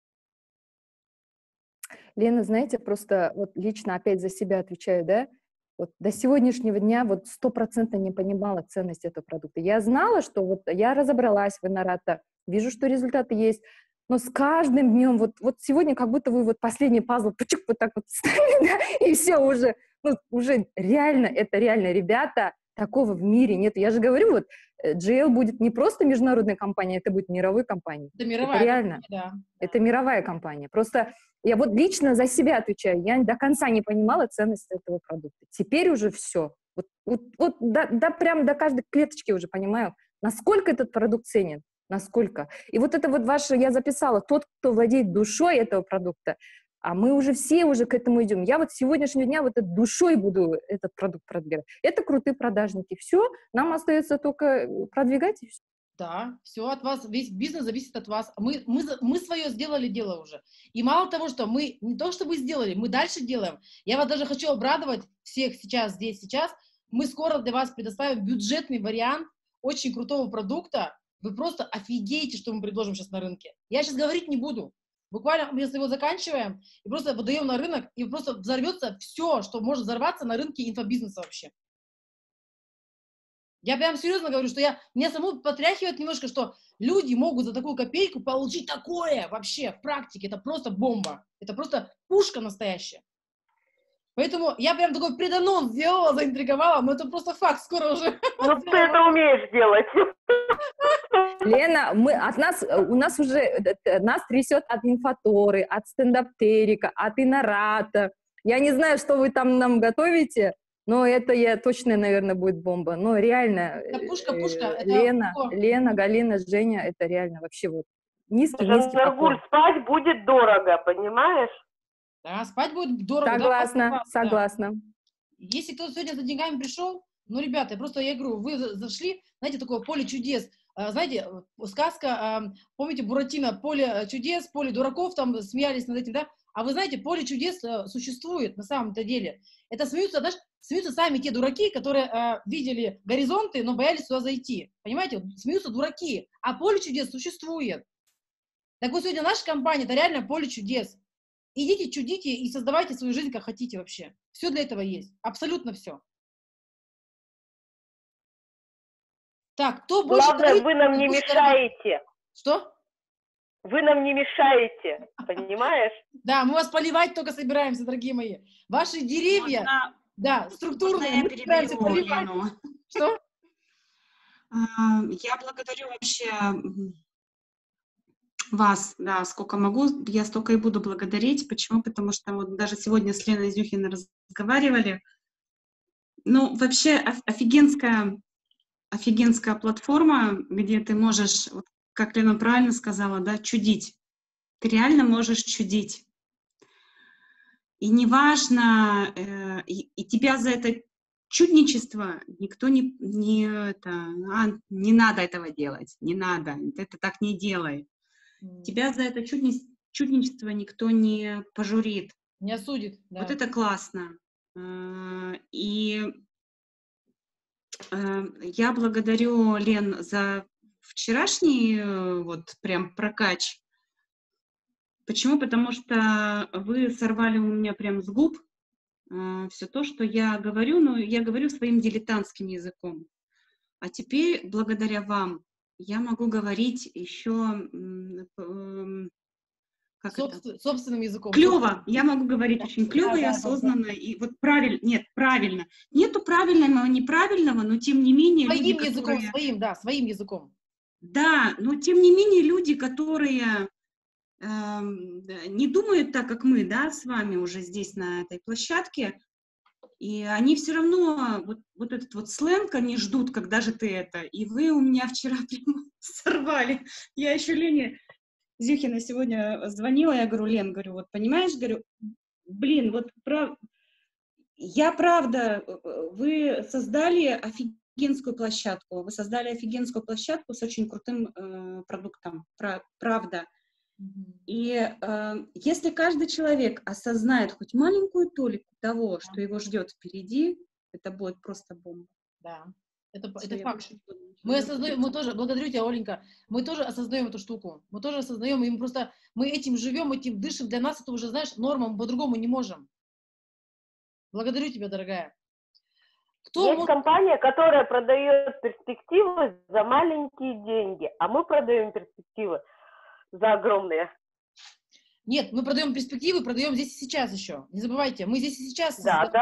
Лена, знаете, просто вот лично опять за себя отвечаю, да? Вот до сегодняшнего дня вот 100% не понимала ценность этого продукта. Я знала, что вот я разобралась в Инората, вижу, что результаты есть, но с каждым днем, вот сегодня как будто вы вот последний пазл вот так вот вставили, да, и все уже, уже реально, это реально, ребята, такого в мире нет. Я же говорю, вот GL будет не просто международная компания, это будет мировой компанией. Это мировая, это реально, да. Это мировая компания. Просто я вот лично за себя отвечаю, я до конца не понимала ценность этого продукта. Теперь уже все. Прям до каждой клеточки уже понимаю, насколько этот продукт ценен, насколько. И вот это вот ваше, я записала, тот, кто владеет душой этого продукта, а мы уже все уже к этому идем. Я вот с сегодняшнего дня вот этой душой буду этот продукт продвигать. Это крутые продажники. Все, нам остается только продвигать и все. Да, все от вас, весь бизнес зависит от вас. Мы свое сделали дело уже. И мало того, что мы не то чтобы сделали, мы дальше делаем. Я вас даже хочу обрадовать всех сейчас, сейчас. Мы скоро для вас предоставим бюджетный вариант очень крутого продукта. Вы просто офигеете, что мы предложим сейчас на рынке. Я сейчас говорить не буду. Буквально, если его заканчиваем, и просто выдаем на рынок, и просто взорвется все, что может взорваться на рынке инфобизнеса вообще. Я прям серьезно говорю, что меня саму потряхивает немножко, что люди могут за такую копейку получить такое вообще в практике. Это просто бомба. Это просто пушка настоящая. Поэтому я прям такой преданон сделала, заинтриговала, но это просто факт, скоро уже. Ну ты это умеешь делать. Лена, у нас уже, нас трясет от Инфоторы, от стендап-терика, от Инората. Я не знаю, что вы там нам готовите, но это точно, наверное, будет бомба. Но реально, это пушка. Лена, Галина, Женя, это реально вообще вот низкий поклон. Спать будет дорого, понимаешь? Да, спать будет дорого. Согласна. Если кто-то сегодня за деньгами пришел, ребята, я говорю, вы зашли, знаете, такое поле чудес. Знаете, сказка, помните, Буратино, поле чудес, поле дураков, там смеялись над этим, да? А вы знаете, поле чудес существует на самом-то деле. Это смеются сами те дураки, которые видели горизонты, но боялись туда зайти. Понимаете? Смеются дураки, а поле чудес существует. Так вот сегодня наша компания, это реально поле чудес. Идите, чудите и создавайте свою жизнь, как хотите вообще. Все для этого есть. Абсолютно все. Так, кто больше... Главное, вы нам не мешаете. Что? Вы нам не мешаете, понимаешь? Да, мы вас поливать только собираемся, дорогие мои. Ваши деревья, Можно, да, можно структурные, я мы собираемся перебью поливать. Лену? Что? Я благодарю вообще вас, да, сколько могу, я столько и буду благодарить. Почему? Потому что вот даже сегодня с Леной Зюхиной разговаривали. Ну, вообще офигенская платформа, где ты можешь, вот как Лена правильно сказала, да, чудить. Ты реально можешь чудить. И неважно, и тебя за это чудничество никто не надо этого делать, не надо, это так не делай. Тебя за это чудничество никто не пожурит. Не осудит, да. Вот это классно. И я благодарю, Лен, за вчерашний вот прям прокач. Почему? Потому что вы сорвали у меня прям с губ все то, что я говорю, но я говорю своим дилетантским языком. А теперь, благодаря вам, я могу говорить еще Собственным языком. Клево. Я могу говорить очень клево и осознанно. И вот правильно. Нет, правильно. Нету правильного, неправильного, но тем не менее... Своим люди, языком, которые... своим языком. Да, но тем не менее люди, которые не думают так, как мы, да, с вами уже здесь на этой площадке, и они все равно, вот этот вот сленг, они ждут, когда же ты это. И вы у меня вчера прямо сорвали. Я еще Лене Зюхина сегодня звонила, я говорю, Лен, говорю, вот понимаешь, говорю, блин, вот я правда, вы создали офигенскую площадку, с очень крутым продуктом, правда. И если каждый человек осознает хоть маленькую толику того, что его ждет впереди, это будет просто бомба. Да, это факт. Мы тоже, благодарю тебя, Оленька, мы тоже осознаем эту штуку, мы тоже осознаем, и мы этим живем, этим дышим, для нас это уже, знаешь, норма, мы по-другому не можем. Благодарю тебя, дорогая. Есть компания, которая продает перспективы за маленькие деньги, а мы продаем перспективы за огромные. Нет, мы продаем перспективы, продаем здесь и сейчас еще. Не забывайте, мы здесь и сейчас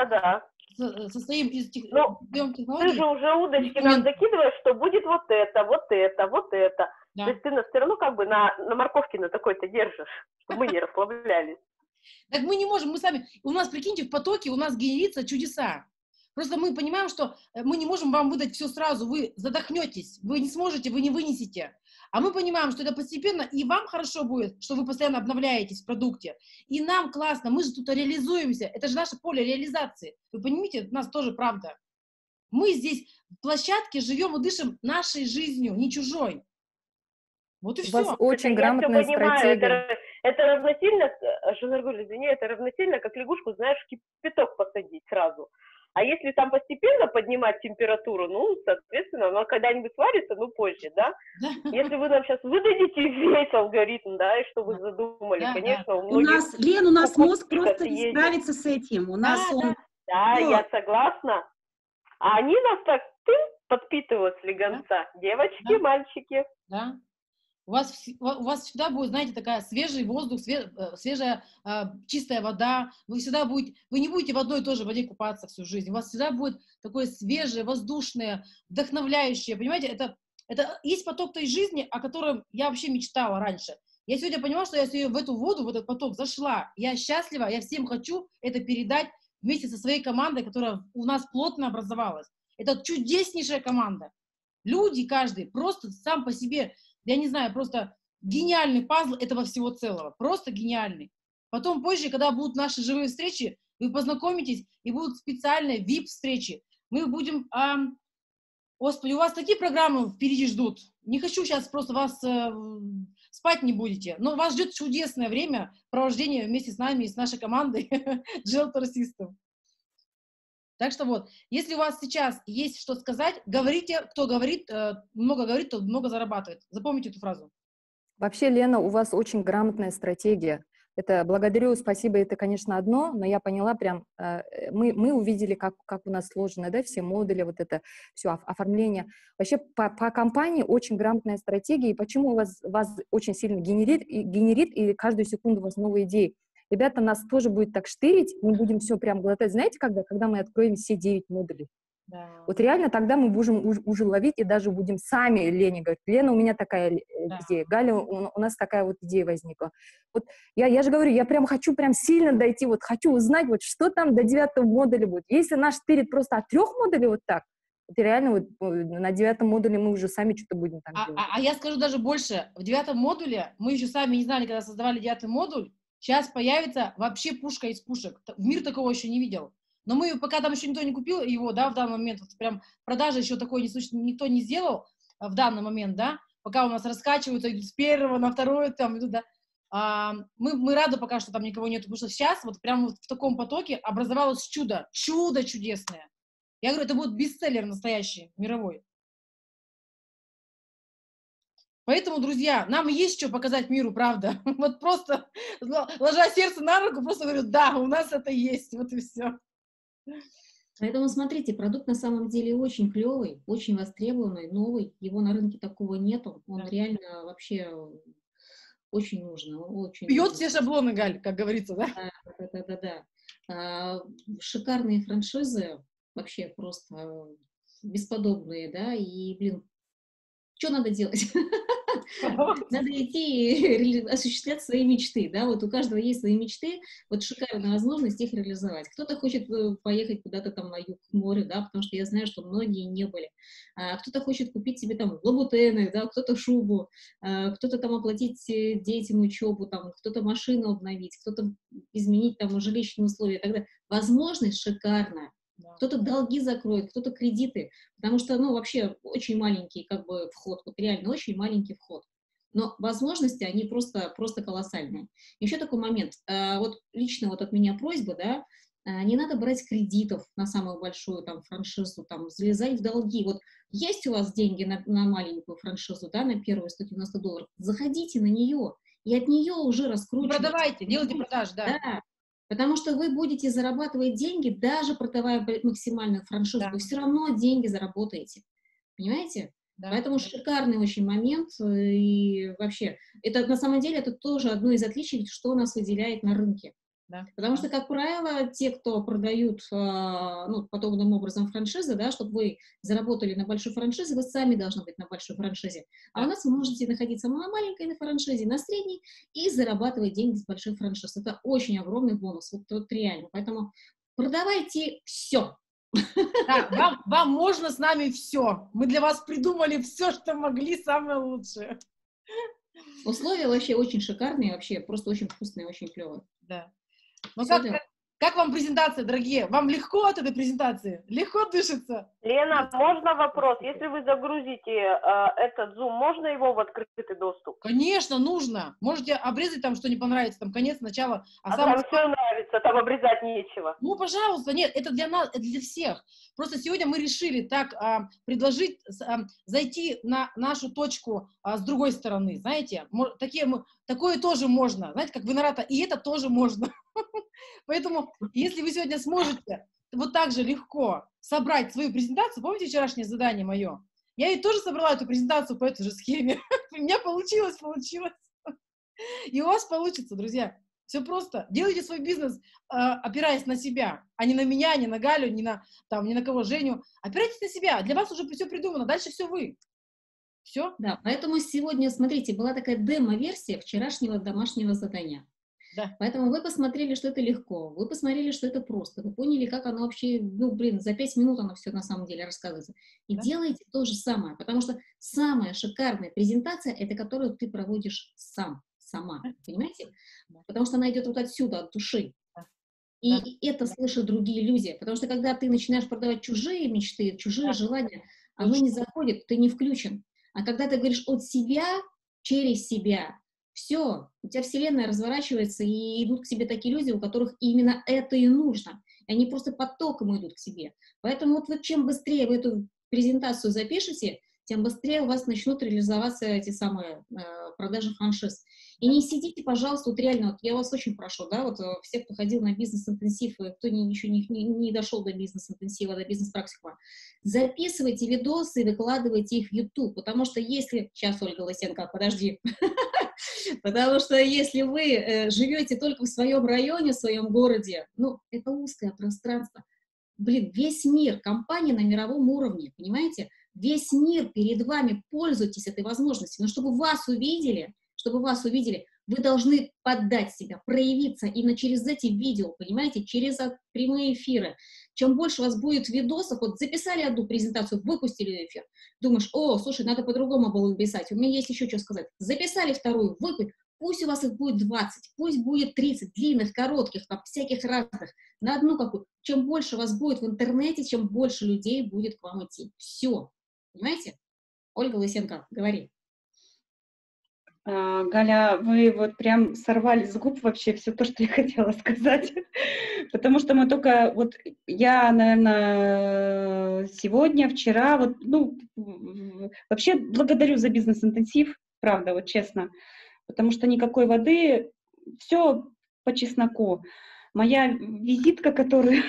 состоим из технологий. Ты же уже удочки нам закидываешь, что будет вот это, вот это, вот это. Да. То есть ты нас все равно как бы на морковке на такой-то держишь, чтобы мы не расслаблялись. Так мы не можем, мы сами, у нас, прикиньте, в потоке у нас генерится чудеса. Просто мы понимаем, что мы не можем вам выдать все сразу, вы задохнетесь, вы не сможете, вы не вынесете. А мы понимаем, что это постепенно, и вам хорошо будет, что вы постоянно обновляетесь в продукте, и нам классно, мы же тут реализуемся, это же наше поле реализации. Вы понимаете, это у нас тоже правда. Мы здесь в площадке живем и дышим нашей жизнью, не чужой. Вот и все. У вас очень грамотная стратегия. Это равносильно, Жанаргуль, извини, это равносильно, как лягушку, знаешь, в кипяток посадить сразу. А если там постепенно поднимать температуру, ну, соответственно, она когда-нибудь сварится, ну, позже, да? Если вы нам сейчас выдадите весь алгоритм, да, и что вы задумали, конечно, у многих... Лен, у нас мозг просто не справится с этим. У нас он... Да, я согласна. А они нас так подпитывают с легонца. Девочки, мальчики. Да. У вас всегда будет, знаете, такая свежий воздух, свежая чистая вода. Вы не будете в одной и той же воде купаться всю жизнь. У вас всегда будет такое свежее, воздушное, вдохновляющее. Понимаете, это есть поток той жизни, о котором я вообще мечтала раньше. Я сегодня поняла, что я в эту воду, в этот поток зашла. Я счастлива, я всем хочу это передать вместе со своей командой, которая у нас плотно образовалась. Это чудеснейшая команда. Люди каждый просто сам по себе... Я не знаю, просто гениальный пазл этого всего целого. Просто гениальный. Потом позже, когда будут наши живые встречи, вы познакомитесь, и будут специальные VIP-встречи. Мы будем... Господи, у вас такие программы впереди ждут. Не хочу сейчас просто вас... спать не будете. Но вас ждет чудесное время провождения вместе с нами и с нашей командой Geltor System. Так что вот, если у вас сейчас есть что сказать, говорите, кто говорит, много говорит, тот много зарабатывает. Запомните эту фразу. Вообще, Лена, у вас очень грамотная стратегия. Это благодарю, спасибо, это, конечно, одно, но я поняла прям, мы увидели, как у нас сложено, да, все модули, вот это все оформление. Вообще по компании очень грамотная стратегия, и почему вас очень сильно генерит, и каждую секунду у вас новые идеи. ребята, нас тоже будет так штырить, мы будем все прям глотать. Знаете, когда мы откроем все 9 модулей? Да. Вот реально тогда мы будем уже ловить и даже будем сами Лене говорить: Лена, у меня такая идея, Галя, у нас такая вот идея возникла. Вот я же говорю, я прям хочу прям сильно дойти, вот хочу узнать, вот что там до 9 модуля будет. Если наш штырит просто от 3 модулей вот так, это реально вот на 9 модуле мы уже сами что-то будем там делать. А я скажу даже больше. В 9 модуле, мы еще сами не знали, когда создавали 9 модуль, сейчас появится вообще пушка из пушек. Мир такого еще не видел. Но мы, пока там еще никто не купил его, да, в данный момент, вот прям продажи еще такой никто не сделал в данный момент, да, пока у нас раскачиваются, идут с первого на второе, там идут, да. Мы рады пока, что там никого нету, потому что сейчас вот прямо вот в таком потоке образовалось чудо чудесное. Я говорю, это будет бестселлер настоящий, мировой. Поэтому, друзья, нам есть что показать миру, правда. Вот просто, ложа сердце на руку, просто говорю, да, у нас это есть, вот и все. Поэтому, смотрите, продукт на самом деле очень клевый, очень востребованный, новый, его на рынке такого нету, он реально вообще очень нужен. Бьет все шаблоны, Галь, как говорится, да? Да. Шикарные франшизы, вообще просто бесподобные, да, и, блин, что надо делать? Надо идти и осуществлять свои мечты, да, вот у каждого есть свои мечты, вот шикарная возможность их реализовать. Кто-то хочет поехать куда-то там на юг к морю, да, потому что я знаю, что многие не были. Кто-то хочет купить себе там лабутены, да, кто-то шубу, кто-то там оплатить детям учебу, там, кто-то машину обновить, кто-то изменить там жилищные условия и так далее. Возможность шикарная. Кто-то долги закроет, кто-то кредиты, потому что, ну, вообще очень маленький как бы вход, вот реально очень маленький вход. Но возможности, они просто колоссальные. Еще такой момент, вот лично вот от меня просьба, да, не надо брать кредитов на самую большую там франшизу, там, залезать в долги. Вот есть у вас деньги на маленькую франшизу, да, на первые $190, заходите на нее, и от нее уже раскручивайте. Продавайте, делайте продажи, да. Да. Потому что вы будете зарабатывать деньги, даже продавая максимальную франшизу, вы все равно деньги заработаете. Понимаете? Да. Поэтому шикарный очень момент. И вообще, это на самом деле это тоже одно из отличий, что нас выделяет на рынке. Да. Потому что, как правило, те, кто продают подобным образом франшизы, да, чтобы вы заработали на большой франшизе, вы сами должны быть на большой франшизе. А у нас вы можете находиться на маленькой на франшизе, на средней и зарабатывать деньги с большой франшизы. Это очень огромный бонус, вот реально. Поэтому продавайте все. Да, вам можно с нами все. Мы для вас придумали все, что могли, самое лучшее. Условия вообще очень шикарные, вообще просто очень вкусные, очень клевые. Да. Ну как вам презентация, дорогие? Вам легко от этой презентации? Легко дышится? Лена, можно вопрос? Если вы загрузите этот Zoom, можно его в открытый доступ? Конечно, нужно. Можете обрезать там, что не понравится, там конец, начало. Там все нравится, там обрезать нечего. Ну, пожалуйста, нет, это для нас, это для всех. Просто сегодня мы решили так предложить зайти на нашу точку с другой стороны, знаете, такое тоже можно, знаете, как в Инората, и это тоже можно. Поэтому, если вы сегодня сможете вот так же легко собрать свою презентацию, помните вчерашнее задание мое? Я и тоже собрала эту презентацию по этой же схеме. У меня получилось. И у вас получится, друзья. Все просто. Делайте свой бизнес, опираясь на себя, а не на меня, не на Галю, не на кого, Женю. Опирайтесь на себя. Для вас уже все придумано. Дальше все вы. Все? Да, поэтому сегодня, смотрите, была такая демо-версия вчерашнего домашнего задания. Да. Поэтому вы посмотрели, что это легко, вы посмотрели, что это просто, вы поняли, как оно вообще, за 5 минут оно все на самом деле рассказывается. И делайте то же самое, потому что самая шикарная презентация, это которую ты проводишь сама, понимаете? Потому что она идет вот отсюда, от души. И это слышат другие люди, потому что когда ты начинаешь продавать чужие мечты, чужие желания, оно не заходит, ты не включен. А когда ты говоришь от себя, через себя, все, у тебя вселенная разворачивается, и идут к себе такие люди, у которых именно это и нужно. И они просто потоком идут к себе. Поэтому вот вы чем быстрее вы эту презентацию запишете, тем быстрее у вас начнут реализоваться эти самые продажи франшиз. И не сидите, пожалуйста, вот реально, вот я вас очень прошу, да, вот все, кто ходил на бизнес-интенсив, кто еще не дошел до бизнес-интенсива, до бизнес-практикума, записывайте видосы и выкладывайте их в YouTube, потому что если... Сейчас, Ольга Лысенко, подожди. Потому что если вы живете только в своем районе, в своем городе, ну, это узкое пространство. Блин, весь мир, компания на мировом уровне, понимаете? Весь мир перед вами, пользуйтесь этой возможностью. Но чтобы вас увидели, вы должны поддать себя, проявиться именно через эти видео, понимаете, через прямые эфиры. Чем больше у вас будет видосов, вот записали одну презентацию, выпустили ее в эфир, думаешь, о, слушай, надо по-другому было писать, у меня есть еще что сказать. Записали вторую, выпустили, пусть у вас их будет 20, пусть будет 30, длинных, коротких, там, всяких разных, на одну какую. Чем больше у вас будет в интернете, чем больше людей будет к вам идти. Все. Понимаете? Ольга Лысенко, говори. Галя, вы вот прям сорвали с губ вообще все то, что я хотела сказать, потому что мы только, вот я, наверное, сегодня, вчера, вот, ну, вообще благодарю за бизнес-интенсив, правда, вот честно, потому что никакой воды, все по чесноку. Моя визитка, которую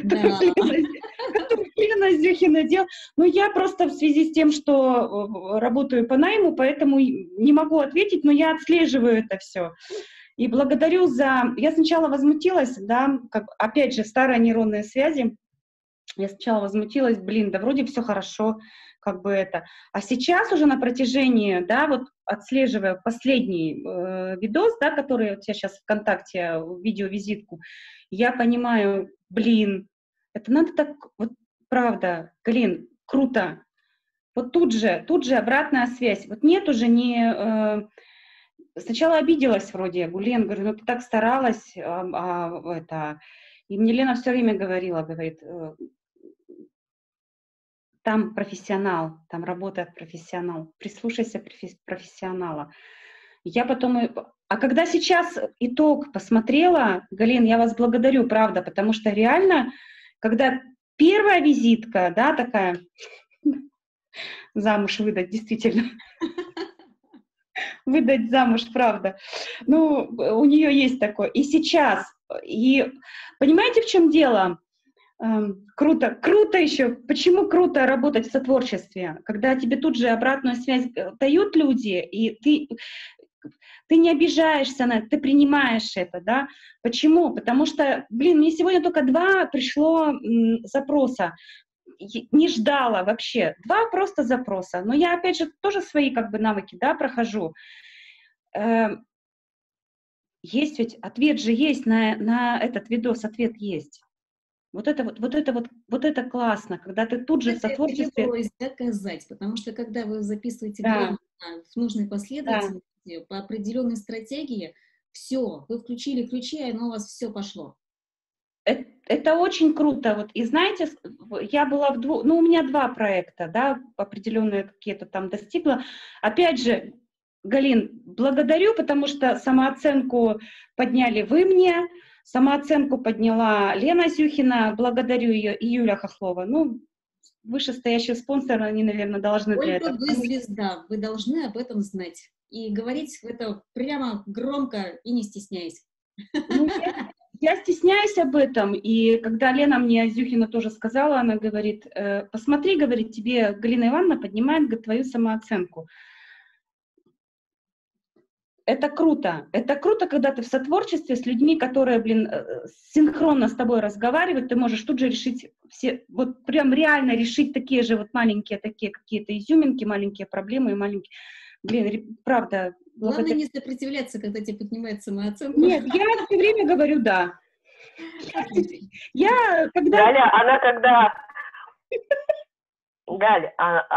Лена Зюхина делала, ну, я просто в связи с тем, что работаю по найму, поэтому не могу ответить, но я отслеживаю это все. И благодарю за... Я сначала возмутилась, да, как, опять же, старые нейронные связи. Я сначала возмутилась, блин, да вроде все хорошо, как бы это. А сейчас уже на протяжении, да, вот отслеживая последний видос, да, который вот я сейчас ВКонтакте, видеовизитку, я понимаю, блин, это надо так, вот правда, Галин, круто. Вот тут же обратная связь. Вот нет уже не... Сначала обиделась вроде, Гулен, говорю, ну ты так старалась, это... И мне Лена все время говорила, говорит, там профессионал, там работает профессионал, прислушайся профессионала. Я потом... А когда сейчас итог посмотрела, Галин, я вас благодарю, правда, потому что реально, когда первая визитка, да, такая, замуж выдать, действительно, выдать замуж, правда, ну, у нее есть такое. И сейчас, и понимаете, в чем дело? Круто еще. Почему круто работать в сотворчестве? Когда тебе тут же обратную связь дают люди, и ты не обижаешься на это, ты принимаешь это, да? Почему? Потому что, блин, мне сегодня только 2 пришло запроса. Не ждала вообще. 2 просто запроса. Но я, опять же, тоже свои как бы навыки, да, прохожу. Есть ведь, ответ же есть на этот видос, ответ есть. Вот это классно, когда ты тут же в сотворчестве... Требовалось доказать, потому что когда вы записываете грамотно, в нужной последовательности, по определенной стратегии, все, вы включили ключи, и оно у вас все пошло. Это очень круто. Вот, и знаете, я была у меня 2 проекта, да, определенные какие-то там достигла. Опять же, Галин, благодарю, потому что самооценку подняли вы мне, самооценку подняла Лена Зюхина, благодарю ее, и Юля Хохлова. Ну, вышестоящие спонсоры, они, наверное, должны Ольга, для этого. вы звезда, вы должны об этом знать. И говорить это прямо громко и не стесняясь. Ну, я стесняюсь об этом, и когда Лена мне Зюхина тоже сказала, она говорит, посмотри, говорит, тебе Галина Ивановна поднимает твою самооценку. Это круто, когда ты в сотворчестве с людьми, которые, блин, синхронно с тобой разговаривают, ты можешь тут же решить все, вот прям реально решить такие же вот маленькие такие какие-то изюминки, маленькие проблемы и маленькие, блин, правда. Главное не сопротивляться, когда тебе поднимает самооценку. Нет, я все время говорю «да». Галя, она когда... Галя,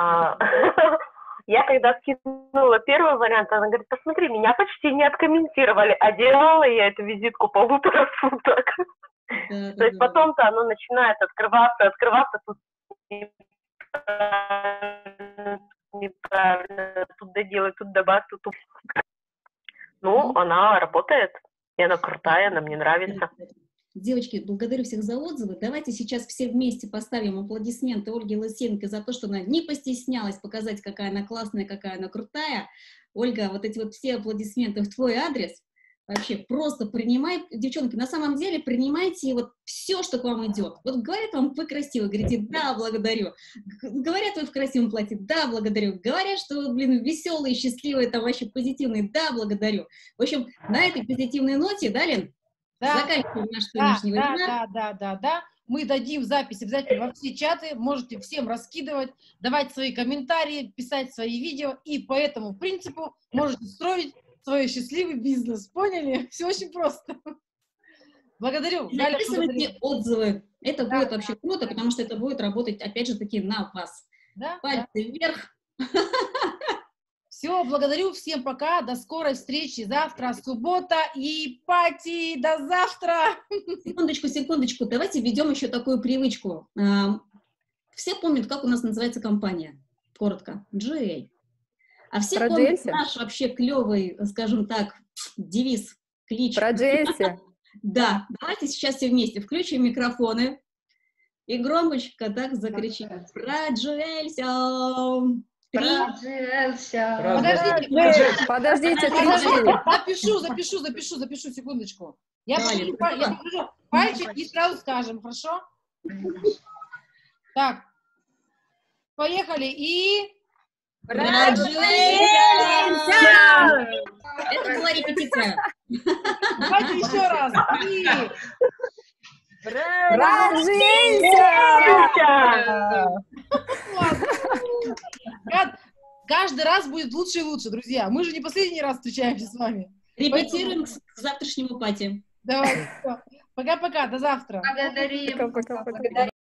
я когда скинула первый вариант, она говорит, посмотри, меня почти не откомментировали, а делала я эту визитку 1,5 суток. То есть потом-то оно начинает открываться, тут неправильно, тут доделать, тут добавить, тут... Ну, она работает, и она крутая, она мне нравится. Девочки, благодарю всех за отзывы. Давайте сейчас все вместе поставим аплодисменты Ольге Лысенко за то, что она не постеснялась показать, какая она классная, какая она крутая. Ольга, вот эти вот все аплодисменты в твой адрес. Вообще, просто принимай, девчонки, на самом деле принимайте вот все, что к вам идет. Вот говорят вам, вы красивы, говорите, да, благодарю. Говорят, вы в красивом платье, да, благодарю. Говорят, что вы, блин, веселые, счастливые, там вообще позитивные, да, благодарю. В общем, на этой позитивной ноте, да, Лен, заканчиваем наш сегодняшний вебинар. Да. Мы дадим запись обязательно во все чаты, можете всем раскидывать, давать свои комментарии, писать свои видео, и по этому принципу можете строить свой счастливый бизнес. Поняли? Все очень просто. Благодарю. Записывайте отзывы. Это будет вообще круто, потому что это будет работать, опять же таки, на вас. Пальцы вверх. Все, благодарю, всем пока, до скорой встречи, завтра суббота и пати, до завтра. Секундочку, давайте введем еще такую привычку. Все помнят, как у нас называется компания, коротко, GA. А все помнят наш вообще клевый, скажем так, девиз, клич. Про GS. Да, давайте сейчас все вместе включим микрофоны и громочко так закричим. Про GS. Подождите, запишу, секундочку. Я покажу пальчик и сразу скажем, хорошо? Так, поехали и... Это была репетиция. Давайте еще раз. И... Каждый раз будет лучше и лучше, друзья. Мы же не последний раз встречаемся с вами. Репетируем к завтрашнему пати. Давай. Пока-пока, до завтра. Благодарим. Пока-пока.